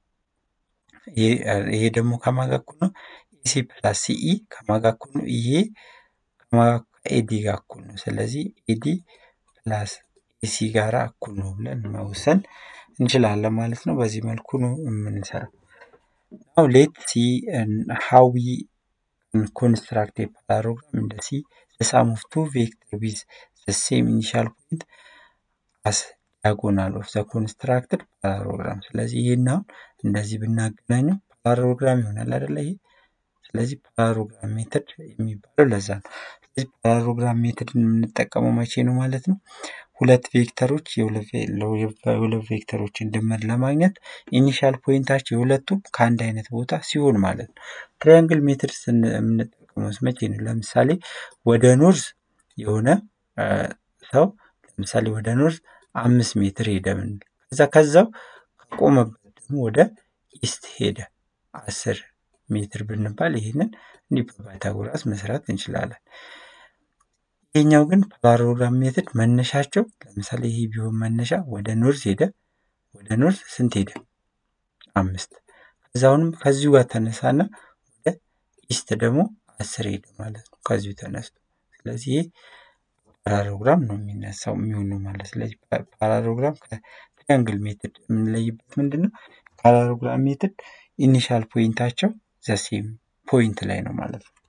ይሄ ደግሞ ከማጋ እኩል ነው AC plus CE ከማጋ እኩል ነው ይሄ ከማጋ AD ጋር እኩል ነው ስለዚህ AD plus AC ጋር እኩል ነው ብለን መወሰን እንችላለን ማለት ነው በዚህ መልኩ ነው የምንሰራው now let's see and how we construct a parallelogram and see the sum of two vectors with the same initial point as diagonal of the constructed parallelogram ስለዚህ ይሄን ነው እንደዚህ ብናገናኘው ፓራግራም ይሆናል አይደል ይሄ ስለዚህ ፓራግራም ሜተድ የሚባለው ለዛ ነው ስለዚህ ፓራግራም ሜተድን የምንጠቀመው መቼ ነው ማለት ነው ሁለት ቬክተሮች የሁለት ቬክተሮችን ድምር ለማግኘት ኢኒሻል ፖይንታቸው የሁለቱም ከአንድ አይነት ቦታ ሲሆን ማለት ነው ትሪያንግል ሜትድ የምንጠቀመው መቼ ነው ለምሳሌ ወደ ኖርዝ የሆነ ሰው ለምሳሌ ወደ ኖርዝ አምስት ሜትር ሄደ ምን ከዛ ከዛው ከቆመበት ደግሞ ወደ ኢስት ሄደ አስር ሜትር ብንባል ይሄንን እንዲህ በፓይታጎራስ መስራት እንችላለን ይሄኛው ግን ፓራግራም ሜትድ መነሻቸው ለምሳሌ ይሄ ቢሆን መነሻ ወደ ኖርዝ ሄደ ወደ ኖርዝ ስንት ሄደ አምስት ከዛውንም ከዚሁ ጋር ተነሳና ወደ ኢስት ደግሞ አስር ሄደ ማለት ነው ከዚሁ ተነስቶ ስለዚህ ፓራግራም ነው የሚነሳው የሚሆነው ማለት ስለዚህ ፓራግራም ከትሪያንግል ሜትድ የምንለይበት ምንድነው ፓራግራም ሜትድ ኢኒሻል ፖይንታቸው the same point ላይ ነው ማለት ነው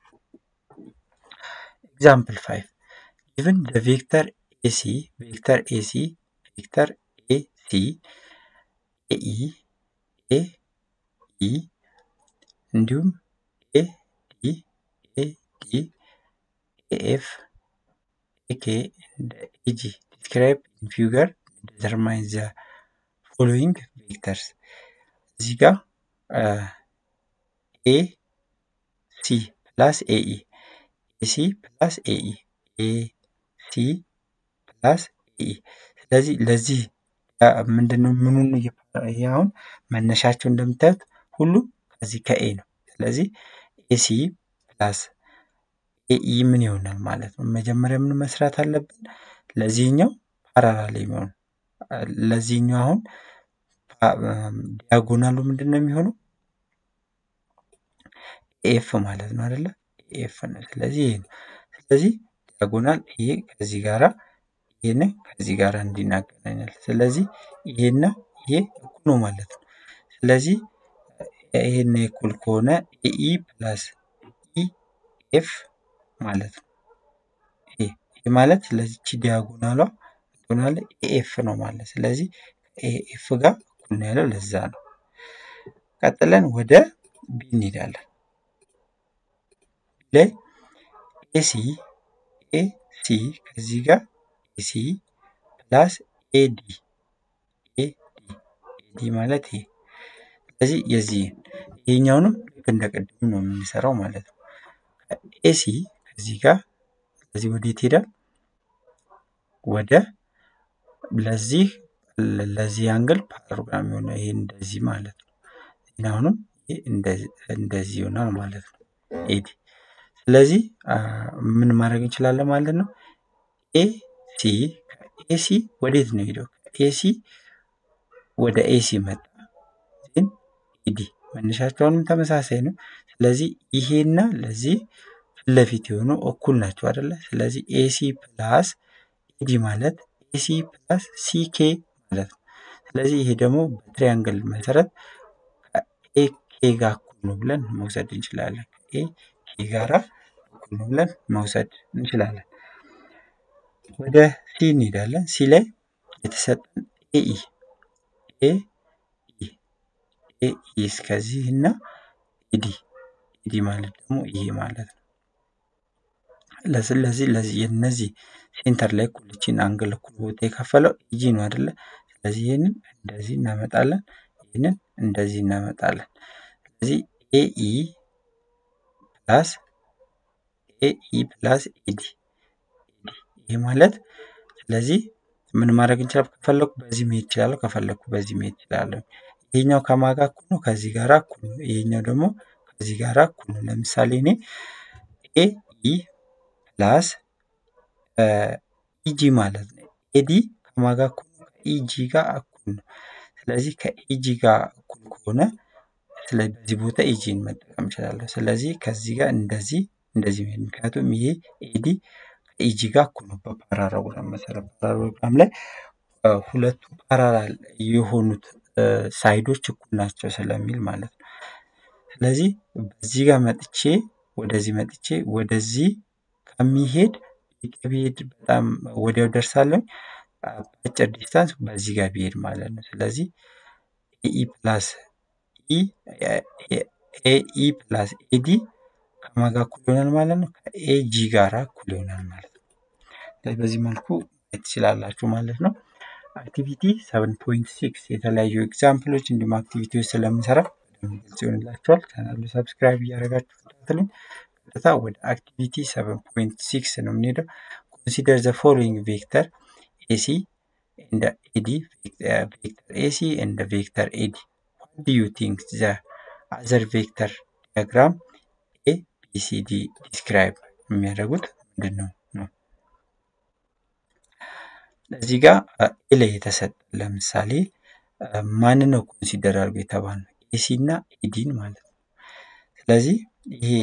example five given the vector AC vector AC vector AC AE AE እንዲሁም AD AD AF AK and AG describe in figure determine the following vectors እዚህ ጋር A C plus ኤኢ ኤሲ plus ኤኢ ኤሲ plus ኤኢ ስለዚህ ለዚህ ምንድነው ምኑን ይያውን መነሻቸው እንደምታዩት ሁሉ ከዚህ ከኤ ነው ስለዚህ ኤሲ plus ኤኢ ምን ይሆናል ማለት ነው መጀመሪያ ምን መስራት አለብን ለዚህኛው ፓራላል ይሆን ለዚህኛው አሁን ዲያጎናሉ ምንድነው የሚሆነው ኤፍ ማለት ነው አይደለ ኤፍ ነው ስለዚህ ይሄ ስለዚህ ዲያጎናል ይሄ ከዚህ ጋራ ይሄን ከዚህ ጋራ እንዲናገናኛል ስለዚህ ይሄና ይሄ እኩል ነው ማለት ነው ስለዚህ ይሄን እኩል ከሆነ ኤኢ plus ኢኤፍ ማለት ነው ይሄ ማለት ስለዚህ ዲያጎናሏ ዲያጎናል ኤኤፍ ነው ማለት ስለዚህ ኤኤፍ ጋር እኩል ነው ያለው ለዛ ነው ቀጥለን ወደ ቢ እንሄዳለን ላይ ኤሲ ኤሲ ከዚህ ጋር ኤሲ plus ኤዲ ኤዲ ኤዲ ማለት ይሄ ስለዚህ የዚህ ይሄኛውንም እንደቀደም ነው የምንሰራው ማለት ነው ኤሲ ከዚህ ጋር ከዚህ ወዴት ሄዳል ወደ ለዚህ ለዚህ አንግል ፓራግራም ነው ይሄ እንደዚህ ማለት ነው እናውንም ይሄ እንደዚህ እንደዚህ ይሆናል ማለት ነው ኤዲ ስለዚህ ምን ማድረግ እንችላለን ማለት ነው ኤሲ ኤሲ ወዴት ነው ሄደው ኤሲ ወደ ኤሲ መጣ ግን ኤዲ መነሻቸውንም ተመሳሳይ ነው ስለዚህ ይሄና ለዚህ ለፊት የሆኑ እኩል ናቸው አይደለ ስለዚህ ኤሲ plus ኤዲ ማለት ኤሲ plus ሲኬ ማለት ነው ስለዚህ ይሄ ደግሞ በትሪያንግል መሰረት ኤኬ ጋር እኩል ነው ብለን መውሰድ እንችላለን ኤኬ ጋራ እኩል ነው ብለን መውሰድ እንችላለን ወደ ሲ እንሄዳለን ሲ ላይ የተሰጠን ኤኢ ኤኢ ኤኢ እስከዚህ እና ኤዲ ኤዲ ማለት ደግሞ ይሄ ማለት ነው ለዚህ ለዚህ የነዚህ ሴንተር ላይ ኩልቺን አንግል እኩል ቦታ የከፈለው ኢጂ ነው አይደለ ስለዚህ ይሄንን እንደዚህ እናመጣለን ይሄንን እንደዚህ እናመጣለን ስለዚህ ኤኢ plus ኤኢ plus ኤዲ ይሄ ማለት ስለዚህ ምን ማድረግ እንችላለን ከፈለኩ በዚህ መሄድ ይችላል ከፈለኩ በዚህ መሄድ ይችላል ይሄኛው ከማጋ እኩል ነው ከዚህ ጋራ እኩል ነው ይሄኛው ደግሞ ከዚህ ጋራ እኩል ነው ለምሳሌ እኔ ኤኢ plus ኢጂ ማለት ነው ኤዲ ከማጋ እኩል ነው ከኢጂ ጋር እኩል ነው ስለዚህ ከኢጂ ጋር እኩል ከሆነ ስለዚህ በዚህ ቦታ ኢጂን መጠቀም ይችላል ስለዚህ ከዚህ ጋር እንደዚህ እንደዚህ ምክንያቱም ይሄ ኤዲ ኢጂ ጋር እኩል ነው በፓራግራም መሰረት ፓራግራም ላይ ሁለቱ ፓራላል የሆኑት ሳይዶች እኩል ናቸው ስለሚል ማለት ነው ስለዚህ በዚህ ጋር መጥቼ ወደዚህ መጥቼ ወደዚህ ከሚሄድ ቢሄድ በጣም ወዲያው ደርሳለሁ አጭር ዲስታንስ በዚህ ጋር ቢሄድ ማለት ነው ስለዚህ ኤኢ plus ኢ ኤኢ plus ኤዲ ከማጋ እኩል ይሆናል ማለት ነው ከኤጂ ጋራ እኩል ይሆናል ማለት ነው ስለዚህ በዚህ መልኩ ትችላላችሁ ማለት ነው አክቲቪቲ ሰቨን ፖይንት ሲክስ የተለያዩ ኤግዛምፕሎች እንዲሁም አክቲቪቲዎች ስለምሰራ ግልጽ ይሆንላችኋል ቻናሉ ሰብስክራይብ ያደረጋችሁ ተከታተሉኝ ቀጥታ ወደ አክቲቪቲ ሰቨን ፖይንት ሲክስ ነው የምንሄደው consider the following vector AC and AD vector AC and the vector AD what do you think the other vector diagram A B C D describe የሚያደርጉት ምንድነው ነው እዚህ ጋር ኤ ላይ የተሰጠ ለምሳሌ ማን ነው ኮንሲደር አድርጎ የተባለው ኤሲ እና ኤዲን ማለት ነው ስለዚህ ይሄ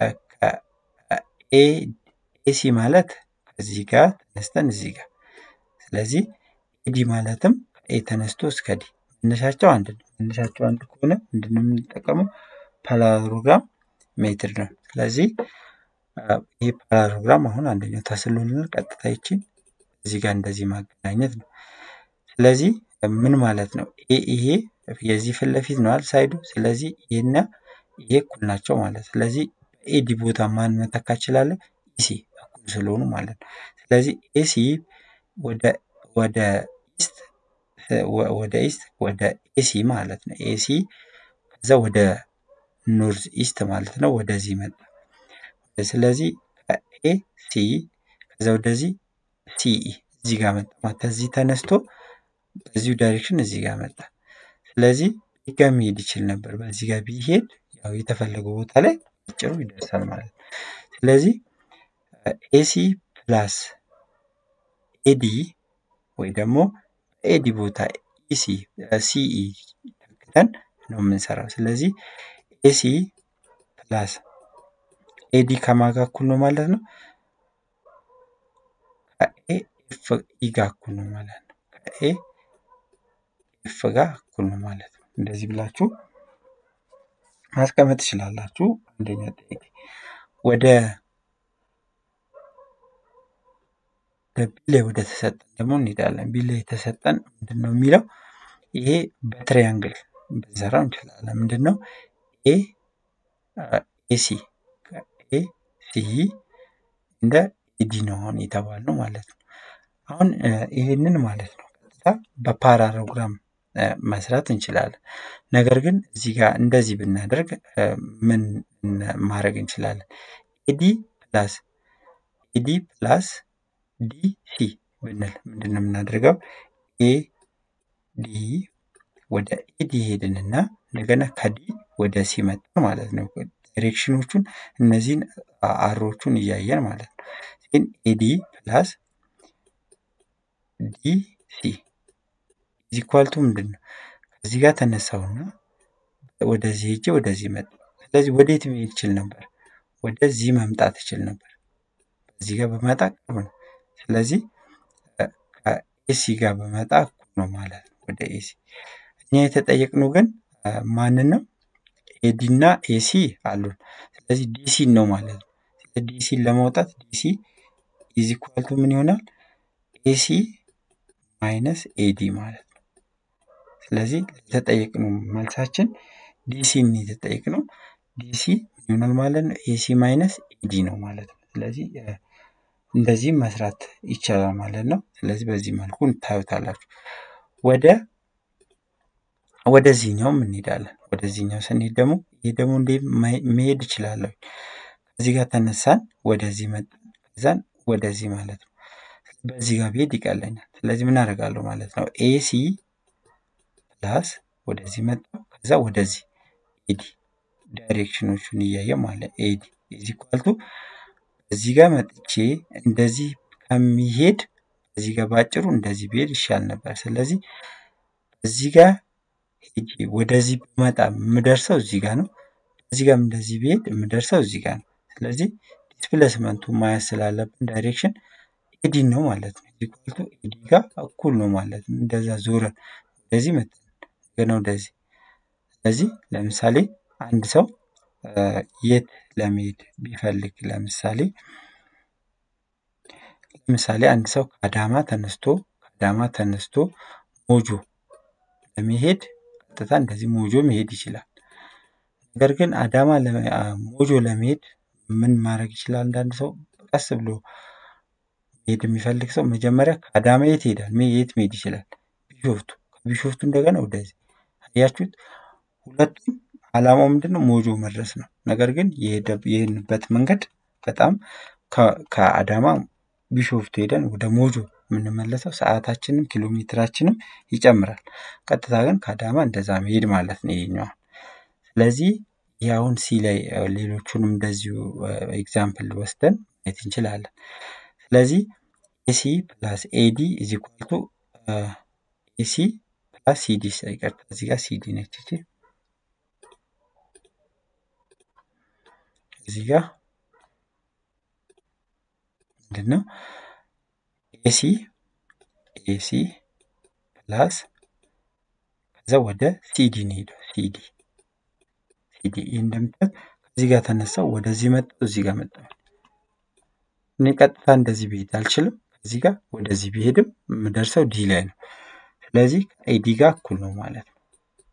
ኤ ኤሲ ማለት ከዚህ ጋር ተነስተን እዚህ ጋር ስለዚህ ኤዲ ማለትም ኤ ተነስቶ እስከ ዲ መነሻቸው አንድ ነው መነሻቸው አንድ ከሆነ ምንድነው የምንጠቀመው ፓራግራም ሜትድ ነው ስለዚህ ይሄ ፓራግራም አሁን አንደኛው ተስሎልን ቀጥታ ይቺን እዚህ ጋር እንደዚህ ማገናኘት ነው ስለዚህ ምን ማለት ነው ኤ ይሄ የዚህ ፊት ለፊት ነው አይደል ሳይዱ ስለዚህ ይሄና ይሄ እኩል ናቸው ማለት ስለዚህ ኤዲ ቦታ ማን መተካት ይችላል ኢሲ እኩል ስለሆኑ ማለት ስለዚህ ኤሲ ወደ ወደ ኢስት ወደ ኢስት ወደ ኤሲ ማለት ነው ኤሲ ከዛ ወደ ኖርዝ ኢስት ማለት ነው ወደዚህ መጣ ስለዚህ ኤ ሲ ከዛ ወደዚህ ሲ እዚህ ጋር መጣ ማለት እዚህ ተነስቶ በዚሁ ዳይሬክሽን እዚህ ጋር መጣ። ስለዚህ ድጋሚ ሄድ ይችል ነበር በዚህ ጋር ቢሄድ ያው የተፈለገው ቦታ ላይ አጭሩ ይደርሳል ማለት ነው። ስለዚህ ኤሲ ፕላስ ኤዲ ወይ ደግሞ ኤዲ ቦታ ኢሲ ሲኢ ተክተን ነው የምንሰራው። ስለዚህ ኤሲ ፕላስ ኤዲ ከማጋ እኩል ነው ማለት ነው ከኤ ኤፍ ኢ ጋር እኩል ነው ማለት ነው። ከኤ ኤፍ ጋር እኩል ነው ማለት ነው። እንደዚህ ብላችሁ ማስቀመጥ ትችላላችሁ። አንደኛ ጥያቄ ወደ ቢላይ ወደ ተሰጠን ደግሞ እንሄዳለን። ቢላይ የተሰጠን ምንድነው የሚለው ይሄ በትሪያንግል ብንሰራው እንችላለን። ምንድነው ኤ ኤሲ ኤ ሲ እንደ ኤዲ ነው አሁን የተባለው ማለት ነው። አሁን ይሄንን ማለት ነው ቀጥታ በፓራግራም መስራት እንችላለን። ነገር ግን እዚህ ጋር እንደዚህ ብናደርግ ምን ማድረግ እንችላለን? ኤዲ ፕላስ ኤዲ ፕላስ ዲሲ ብንል ምንድነው የምናደርገው? ኤ ዲ ወደ ኤዲ ሄድንና እንደገና ከዲ ወደ ሲ መጣ ማለት ነው። ዳይሬክሽኖቹን እነዚህን አሮቹን እያየን ማለት ነው። ግን ኤዲ ፕላስ ዲሲ ኢዝ ኢኳል ቱ ምንድነው? ከዚህ ጋር ተነሳውና ወደዚህ ሄጄ ወደዚህ መጣ። ስለዚህ ወዴት መሄድ ይችል ነበር? ወደዚህ መምጣት ይችል ነበር። በዚህ ጋር በመጣ ቅርብ ነው። ስለዚህ ከኤሲ ጋር በመጣ እኩል ነው ማለት ነው ወደ ኤሲ። እኛ የተጠየቅነው ግን ማንን ነው? ኤዲ እና ኤሲ አሉን። ስለዚህ ዲሲ ነው ማለት ነው። ስለዚህ ዲሲ ለማውጣት ዲሲ ኢዝ ኢኳል ቱ ምን ይሆናል? ኤሲ ማይነስ ኤዲ ማለት ነው። ስለዚህ የተጠየቅነው መልሳችን ዲሲ ነው የተጠየቅነው። ዲሲ ይሆናል ማለት ነው ኤሲ ማይነስ ኤዲ ነው ማለት ነው። ስለዚህ እንደዚህ መስራት ይቻላል ማለት ነው። ስለዚህ በዚህ መልኩ ታዩታላችሁ። ወደ ወደዚህኛው እንሄዳለን። ወደዚህኛው ስንሄድ ደግሞ ይሄ ደግሞ እንደ መሄድ ይችላል። እዚህ ጋር ተነሳን ወደዚህ መጣን ከዛን ወደዚህ ማለት ነው። በዚህ ጋር ብሄድ ይቀለኛል። ስለዚህ ምን አደርጋለሁ ማለት ነው? ኤሲ ፕላስ ወደዚህ መጣ ከዛ ወደዚህ ኤዲ ዳይሬክሽኖቹን እያየ ማለት ኤዲ ኢዝ ኢኳል ቱ እዚህ ጋር መጥቼ እንደዚህ ከሚሄድ እዚህ ጋር ባጭሩ እንደዚህ ብሄድ ይሻል ነበር። ስለዚህ እዚህ ጋር ሄጄ ወደዚህ በመጣ የምደርሰው እዚህ ጋር ነው። እዚህ ጋር እንደዚህ ብሄድ የምደርሰው እዚህ ጋር ነው። ስለዚህ ዲስፕሌስመንቱ ማየት ስላለብን ዳይሬክሽን ኤዲ ነው ማለት ነው። ኢዝ ኢኳል ቱ ኤዲ ጋር እኩል ነው ማለት ነው። እንደዛ ዞረን ወደዚህ መጣን ገና ወደዚህ። ስለዚህ ለምሳሌ አንድ ሰው የት ለመሄድ ቢፈልግ ለምሳሌ ለምሳሌ አንድ ሰው ከአዳማ ተነስቶ ከአዳማ ተነስቶ ሞጆ ለመሄድ ቀጥታ እንደዚህ ሞጆ መሄድ ይችላል። ነገር ግን አዳማ ሞጆ ለመሄድ ምን ማድረግ ይችላል? አንዳንድ ሰው ቀስ ብሎ መሄድ የሚፈልግ ሰው መጀመሪያ ከአዳማ የት ይሄዳል? የት መሄድ ይችላል? ቢሾፍቱ። ከቢሾፍቱ እንደገና ወደዚህ። አያችሁት? ሁለቱም ዓላማው ምንድነው? ሞጆ መድረስ ነው። ነገር ግን የሄድንበት መንገድ በጣም ከአዳማ ቢሾፍቱ ሄደን ወደ ሞጆ የምንመለሰው ሰዓታችንም ኪሎ ሜትራችንም ይጨምራል። ቀጥታ ግን ከአዳማ እንደዛ መሄድ ማለት ነው ይሄኛው። ስለዚህ ያውን ሲ ላይ ሌሎቹንም እንደዚሁ ኤግዛምፕል ወስደን ማየት እንችላለን። ስለዚህ ኤሲ ፕላስ ኤዲ ኢዝ ኢኳል ቱ ኤሲ ፕላስ ሲዲ ይቀርታ እዚህ ጋር ሲዲ ነች እቺ እዚህ ጋር ምንድነው ኤሲ ኤሲ ፕላስ ከዛ ወደ ሲዲ ነው ሄደው ሲዲ ሲዲ እንደምታዩት እዚህ ጋር ተነሳው ወደዚህ መጣው እዚህ ጋር መጣው። እኔ ቀጥታ እንደዚህ ብሄድ አልችልም። እዚህ ጋር ወደዚህ ብሄድም የምደርሰው ዲ ላይ ነው። ስለዚህ ኤዲ ጋር እኩል ነው ማለት ነው።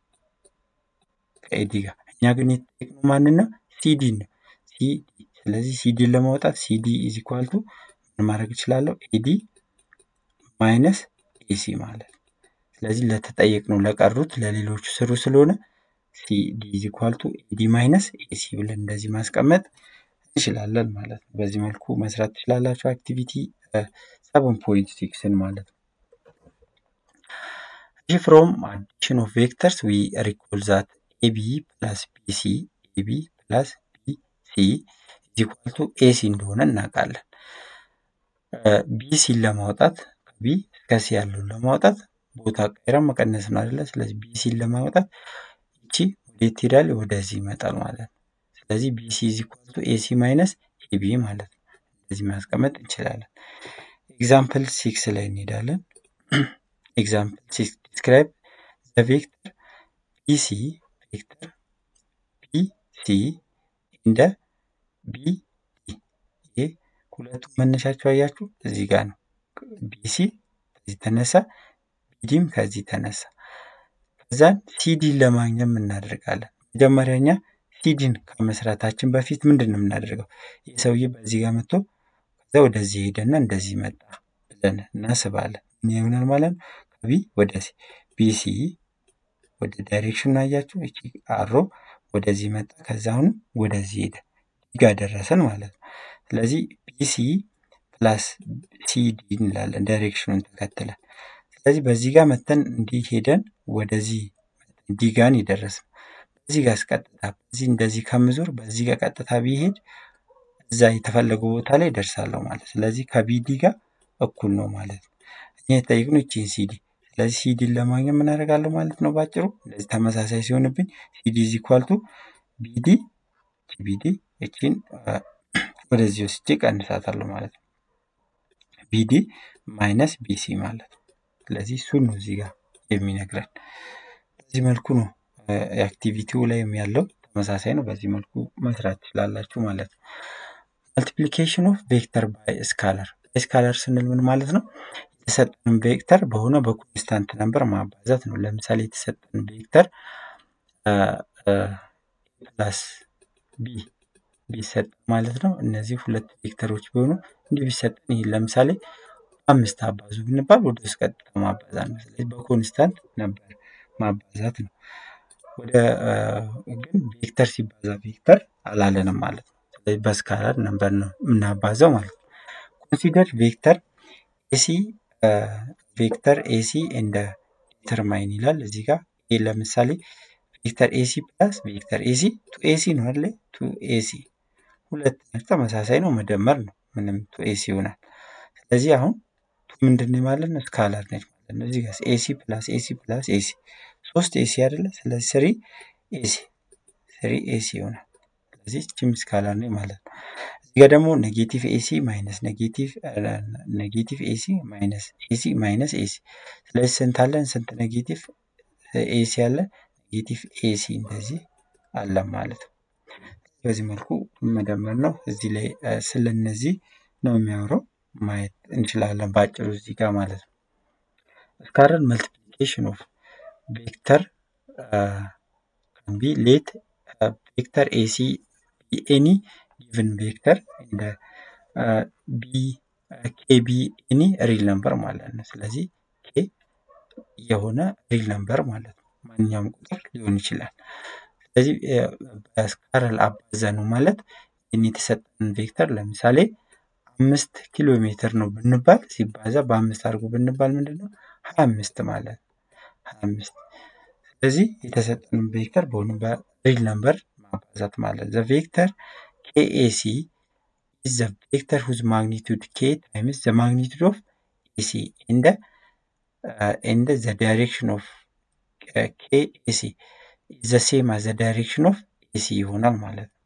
ከኤዲ ጋር እኛ ግን የተጠየቅነው ማንን ነው? ሲዲ ነው። ሲዲ ስለዚህ ሲዲ ለማውጣት ሲዲ ኢዝ ኢኳል ቱ ምን ማድረግ እችላለሁ? ኤዲ ማይነስ ኤሲ ማለት ነው። ስለዚህ ለተጠየቅነው ለቀሩት ለሌሎቹ ስሩ ስለሆነ ሲዲ ኢዝ ኢኳል ቱ ኤዲ ማይነስ ኤሲ ብለን እንደዚህ ማስቀመጥ እንችላለን ማለት ነው። በዚህ መልኩ መስራት ትችላላችሁ። አክቲቪቲ seven point six ማለት ነው። From addition of vectors we recall that A B plus B C A B plus B C is equal to A C እንደሆነ እናውቃለን። B C ለማውጣት B እስከ C ያለውን ለማውጣት ቦታ ቀይረን መቀነስ ነው አይደለ? ስለዚህ B C ለማውጣት እቺ ወዴት ትሄዳል? ወደዚህ ይመጣል ማለት ነው። ስለዚህ B C is equal to A C minus A B ማለት ነው። እንደዚህ ማስቀመጥ እንችላለን። ኤግዛምፕል six ላይ እንሄዳለን። ኤግዛምፕል six describe the vector B C vector B C in the B D ይሄ ሁለቱ መነሻቸው አያችሁ እዚህ ጋር ነው። B C ከዚህ ተነሳ B D ከዚህ ተነሳ። ከዛ C D ለማግኘት ምን እናደርጋለን? መጀመሪያኛ C D ከመስራታችን በፊት ምንድነው የምናደርገው? የሰውዬ በዚህ ጋር መጥቶ ከዛ ወደዚህ ሄደና እንደዚህ መጣ ብለን እናስባለን። ምን ይሆናል ማለት ነው? ከቢ ወደ C B C ወደ ዳይሬክሽን አያችሁ እቺ አሮ ወደዚህ መጣ ከዛ አሁን ወደዚህ ሄደ ጋር ደረሰን ማለት ነው። ስለዚህ B C plus C D እንላለን ዳይሬክሽኑን ተከትለን። ስለዚህ በዚህ ጋር መተን እንዲህ ሄደን ወደዚህ ዲ ጋር ይደረስን። በዚህ ጋር ቀጥታ በዚህ እንደዚህ ከምዞር በዚህ ጋር ቀጥታ ቢሄድ እዛ የተፈለገው ቦታ ላይ ደርሳለሁ ማለት። ስለዚህ ከቢዲ ጋር እኩል ነው ማለት ነው። እኛ የጠየቅነው እቺን C D። ስለዚህ C D ለማግኘት ምን አደርጋለሁ ማለት ነው ባጭሩ እንደዚህ ተመሳሳይ ሲሆንብኝ C D is equal to B D B D እቺን ወደዚህ ወስጄ ቀንሳታለሁ ማለት ነው። B D minus B C ማለት ነው። ስለዚህ እሱ ነው እዚህ ጋር የሚነግረን። በዚህ መልኩ ነው አክቲቪቲው ላይ ያለው ተመሳሳይ ነው። በዚህ መልኩ መስራት ትችላላችሁ ማለት ነው። multiplication of vector by scalar scalar ስንል ምን ማለት ነው? የተሰጠን ቬክተር በሆነ በኮንስታንት ነምበር ማባዛት ነው። ለምሳሌ የተሰጠን ቬክተር ፕላስ b ቢሰጥ ማለት ነው። እነዚህ ሁለት ቬክተሮች ቢሆኑ እንዲህ ቢሰጥን ይሄ ለምሳሌ አምስት አባዙ ብንባል ወደ ውስጥ ቀጥታ ማባዛት ነው። ስለዚህ በኮንስታንት ነበር ማባዛት ነው። ወደ ግን ቬክተር ሲባዛ ቬክተር አላለንም ማለት ነው። ስለዚህ በስካላር ነምበር ነው እናባዛው ማለት ነው። ኮንሲደር ቬክተር AC ቬክተር AC and determine ይላል እዚህ ጋር ይሄ ለምሳሌ ቬክተር AC plus ቬክተር AC to AC ነው አይደል? to AC ሁለት ተመሳሳይ ነው መደመር ነው ምንም to AC ይሆናል። ስለዚህ አሁን ምንድነው ማለት ነው? ስካላር ነች ማለት ነው። እዚህ ጋር AC plus AC plus AC ሶስት AC አይደለ? ስለዚህ three AC three AC ይሆናል። ስለዚህ እቺም ስካላር ነው ማለት ነው። እዚህ ጋር ደግሞ ኔጌቲቭ AC ማይነስ ኔጌቲቭ ኔጌቲቭ AC ማይነስ AC ማይነስ AC ስለዚህ ስንት አለን? ስንት ኔጌቲቭ AC አለ? ኔጌቲቭ AC እንደዚህ አለ ማለት ነው። በዚህ መልኩ መደመር ነው። እዚህ ላይ ስለነዚህ ነው የሚያወራው ማየት እንችላለን ባጭሩ እዚህ ጋር ማለት ነው። scalar multiplication of vector uh, can be let uh, vector AC be any given vector and uh, b uh, k be any real number ማለት ነው። ስለዚህ k የሆነ real number ማለት ነው። ማንኛውም ቁጥር ሊሆን ይችላል። ስለዚህ በስካላር አባዛኑ ማለት እኔ የተሰጠን ቬክተር ለምሳሌ አምስት ኪሎ ሜትር ነው ብንባል ሲባዛ በአምስት አድርጎ ብንባል ምንድነው ሃያ አምስት ማለት ሃያ አምስት። ስለዚህ የተሰጠን ቬክተር በሆነ በሪል ነምበር ማባዛት ማለት the vector K A C is the vector whose magnitude K times the magnitude of A C in the uh, in the, the direction of uh, K A C is the same as the direction of A C ይሆናል ማለት ነው።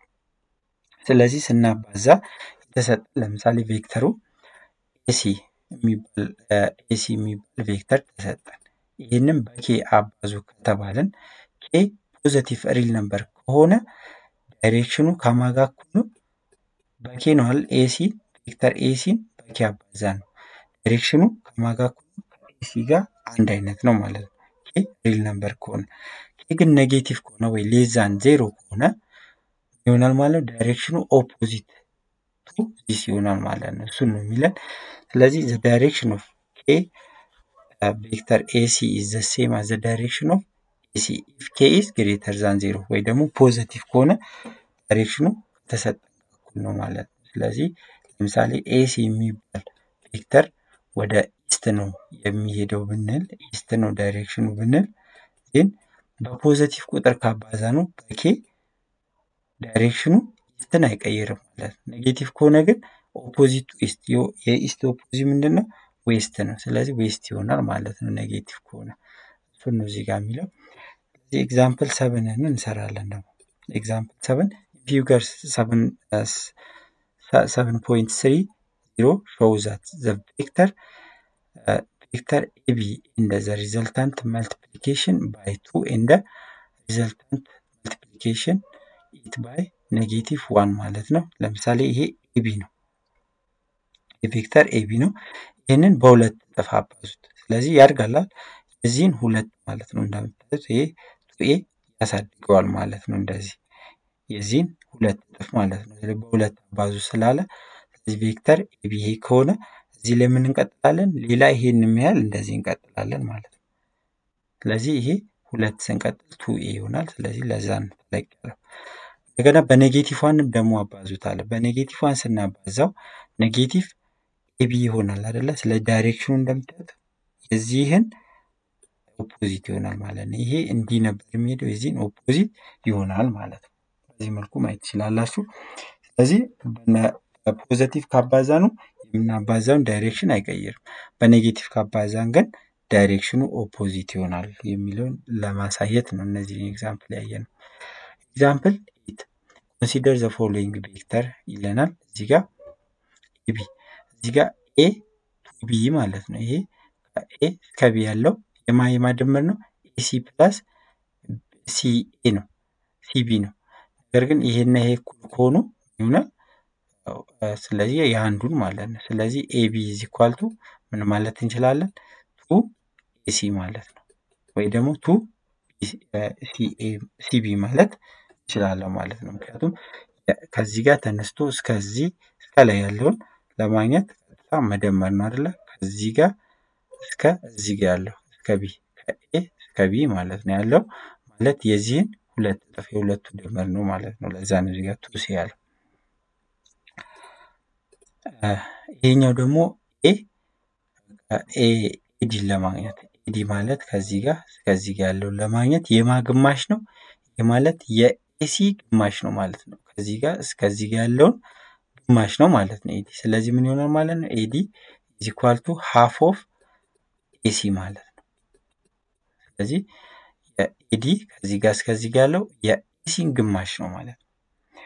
ስለዚህ ስናባዛ የተሰጠ ለምሳሌ ቬክተሩ AC የሚባል AC የሚባል ቬክተር ተሰጠን። ይሄንን በK አባዙ ከተባለን K ፖዚቲቭ ሪል ነምበር ከሆነ ዳይሬክሽኑ ከማጋ እኩል ነው በK ነው አይደል? AC ቬክተር AC በK አባዛ ነው። ዳይሬክሽኑ ከማጋ እኩል AC ጋር አንድ አይነት ነው ማለት ነው። K ሪል ነምበር ከሆነ K ግን ኔጌቲቭ ከሆነ ወይ ሌስ ዛን ዜሮ ከሆነ ይሆናል ማለት ዳይሬክሽኑ ኦፖዚት ቱ ዚስ ይሆናል ማለት ነው። እሱ ነው የሚለን። ስለዚህ the direction of K uh, vector AC is the same as the direction of AC if K is greater than zero ወይ ደግሞ ፖዚቲቭ ከሆነ ዳይሬክሽኑ ተሰጠን ነው ማለት ነው። ስለዚህ ለምሳሌ ኤሲ የሚባል ቬክተር ወደ ኢስት ነው የሚሄደው ብንል ኢስት ነው ዳይሬክሽኑ ብንል ግን በፖዚቲቭ ቁጥር ካባዛ ነው በኬ ዳይሬክሽኑ ኢስትን አይቀይርም ማለት ነው። ኔጌቲቭ ከሆነ ግን ኦፖዚት ኢስት የኢስት ኦፖዚት ምንድነው ዌስት ነው። ስለዚህ ዌስት ይሆናል ማለት ነው ኔጌቲቭ ከሆነ እሱን ነው እዚህ ጋር የሚለው። ስለዚህ ኤግዛምፕል ሰቨን እንሰራለን ደግሞ ኤግዛምፕል ሰቨን ፊገር seven point three zero shows that the vector uh, vector A B in the resultant multiplication by two and the resultant multiplication it by negative one ማለት ነው። ለምሳሌ ይሄ A B ነው የቬክተር A B ነው። ይሄንን በሁለት እጥፍ አባዙት። ስለዚህ ያድጋል እዚህን ሁለት ማለት ነው እንደምታዩት ይሄ two A ያሳድገዋል ማለት ነው እንደዚህ የዚህን ሁለት እጥፍ ማለት ነው። ስለዚህ በሁለት አባዙ ስላለ ስለዚህ ቬክተር A B ይሄ ከሆነ እዚህ ላይ ምን እንቀጥላለን ሌላ ይሄን የሚያህል እንደዚህ እንቀጥላለን ማለት ነው። ስለዚህ ይሄ ሁለት ስንቀጥል two A ይሆናል። ስለዚህ ለዛ ነው ተለቀለው። እንደገና በኔጌቲቭ ዋንም ደግሞ አባዙታል። በኔጌቲቭ ዋን ስናባዛው ኔጌቲቭ A B ይሆናል አይደለ? ስለዚህ ዳይሬክሽኑ እንደምታዩት የዚህን ኦፖዚት ይሆናል ማለት ነው። ይሄ እንዲህ ነበር የሚሄደው የዚህን ኦፖዚት ይሆናል ማለት ነው። በዚህ መልኩ ማየት ትችላላችሁ። ስለዚህ በፖዚቲቭ ካባዛ ነው የምናባዛውን ዳይሬክሽን አይቀይርም። በኔጌቲቭ ካባዛን ግን ዳይሬክሽኑ ኦፖዚት ይሆናል የሚለውን ለማሳየት ነው እነዚህ ኤግዛምፕል ያየነው። ኤግዛምፕል eight consider the following vector ይለናል። እዚህ ጋር A B እዚህ ጋር A to B ማለት ነው። ይሄ A እስከ B ያለው የማ የማድመር ነው AC ፕላስ CA ነው CB ነው። ነገር ግን ይሄና ይሄ እኩል ከሆኑ ይሆናል ስለዚህ የአንዱን ማለት ነው። ስለዚህ A B is equal to ምን ማለት እንችላለን two A C ማለት ነው ወይ ደግሞ two C B ማለት እንችላለን ማለት ነው። ምክንያቱም ከዚህ ጋር ተነስቶ እስከዚህ እስከ ላይ ያለውን ለማግኘት ቀጥታ መደመር ነው አይደለ? ከዚህ ጋር እስከ እዚህ ጋር ያለው እስከ B ከA እስከ B ማለት ነው ያለው ማለት የዚህን ሁለት እጥፍ የሁለቱ ድምር ነው ማለት ነው። ለዛ ነው እዚህ ጋር two C ያለው። ይሄኛው ደግሞ A A AD ለማግኘት AD ማለት ከዚህ ጋር እስከዚህ ጋር ያለው ለማግኘት የማግማሽ ነው የማለት የኤሲ ግማሽ ነው ማለት ነው። ከዚህ ጋር እስከዚህ ጋር ያለውን ግማሽ ነው ማለት ነው AD። ስለዚህ ምን ይሆናል ማለት ነው AD is equal to half of AC ማለት ነው። ስለዚህ የኤዲ ከዚህ ጋር እስከዚህ ጋር ያለው የኤሲን ግማሽ ነው ማለት ነው።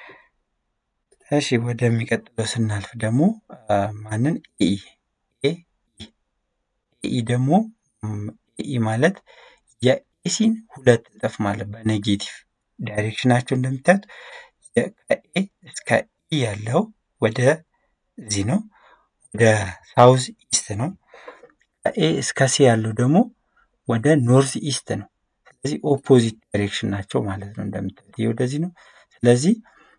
እሺ ወደሚቀጥለው ስናልፍ ደግሞ ማንን ኤ ኤ ኤ ደግሞ ኤ ማለት የኤሲን ሁለት እጥፍ ማለት በኔጌቲቭ ዳይሬክሽናቸው እንደምታዩት ከኤ እስከ ኢ ያለው ወደ እዚህ ነው ወደ ሳውዝ ኢስት ነው። ከኤ እስከ ሲ ያለው ደግሞ ወደ ኖርዝ ኢስት ነው። ስለዚህ ኦፖዚት ዳይሬክሽን ናቸው ማለት ነው። እንደምታዩት ይሄ ወደዚህ ነው። ስለዚህ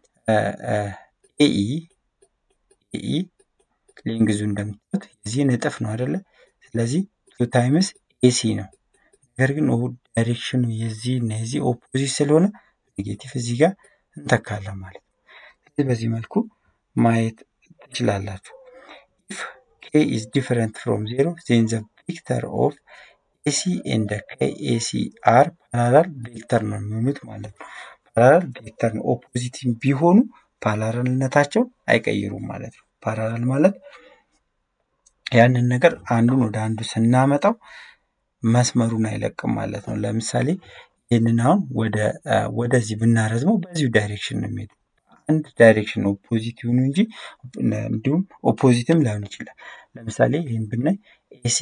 ኤኢ ኤኢ ሌንግዙ እንደምታዩት የዚህ ነጥፍ ነው አይደለ? ስለዚህ two times ኤሲ ነው። ነገር ግን ዳይሬክሽኑ የዚህ እና የዚህ ኦፖዚት ስለሆነ ኔጌቲቭ እዚህ ጋር እንተካለን ማለት ነው። ስለዚህ በዚህ መልኩ ማየት ትችላላችሁ። if k is different from zero then the vector of A C and K A C are parallel vector ነው የሚሆኑት ማለት ነው። parallel vector ነው ኦፖዚት ቢሆኑ ፓራላልነታቸው አይቀይሩም ማለት ነው። ፓራላል ማለት ያንን ነገር አንዱን ወደ አንዱ ስናመጣው መስመሩን አይለቅም ማለት ነው። ለምሳሌ ይሄንን አሁን ወደ ወደዚህ ብናረዝመው በዚሁ ዳይሬክሽን ነው የሚሄደው። አንድ ዳይሬክሽን ኦፖዚት ይሁን እንጂ እንዲሁም ኦፖዚትም ላይሆን ይችላል። ለምሳሌ ይሄን ብናይ ኤሲ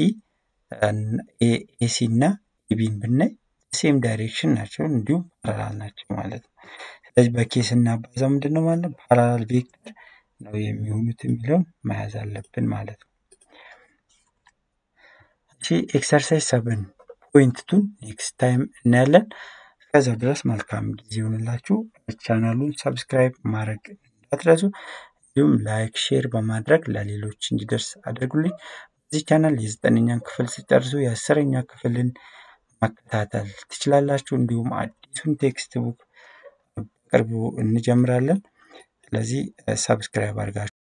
ኤሲ እና ኤቢን ብናይ ሴም ዳይሬክሽን ናቸው እንዲሁም ፓራላል ናቸው ማለት ነው። ስለዚህ በኬስ እና ባዛው ምንድነው ማለት ፓራላል ቬክተር ነው የሚሆኑት የሚለውን መያዝ አለብን ማለት ነው። እሺ ኤክሰርሳይዝ seven point two ኔክስት ታይም እናያለን። እስከዛ ድረስ መልካም ጊዜ ይሁንላችሁ። ቻናሉን ሰብስክራይብ ማድረግ እንዳትረሱ፣ እንዲሁም ላይክ ሼር በማድረግ ለሌሎች እንዲደርስ አድርጉልኝ። በዚህ ቻናል የዘጠነኛን ክፍል ሲጨርሱ የአስረኛ ክፍልን መከታተል ትችላላችሁ። እንዲሁም አዲሱን ቴክስት ቡክ በቅርቡ እንጀምራለን። ስለዚህ ሰብስክራይብ አድርጋችሁ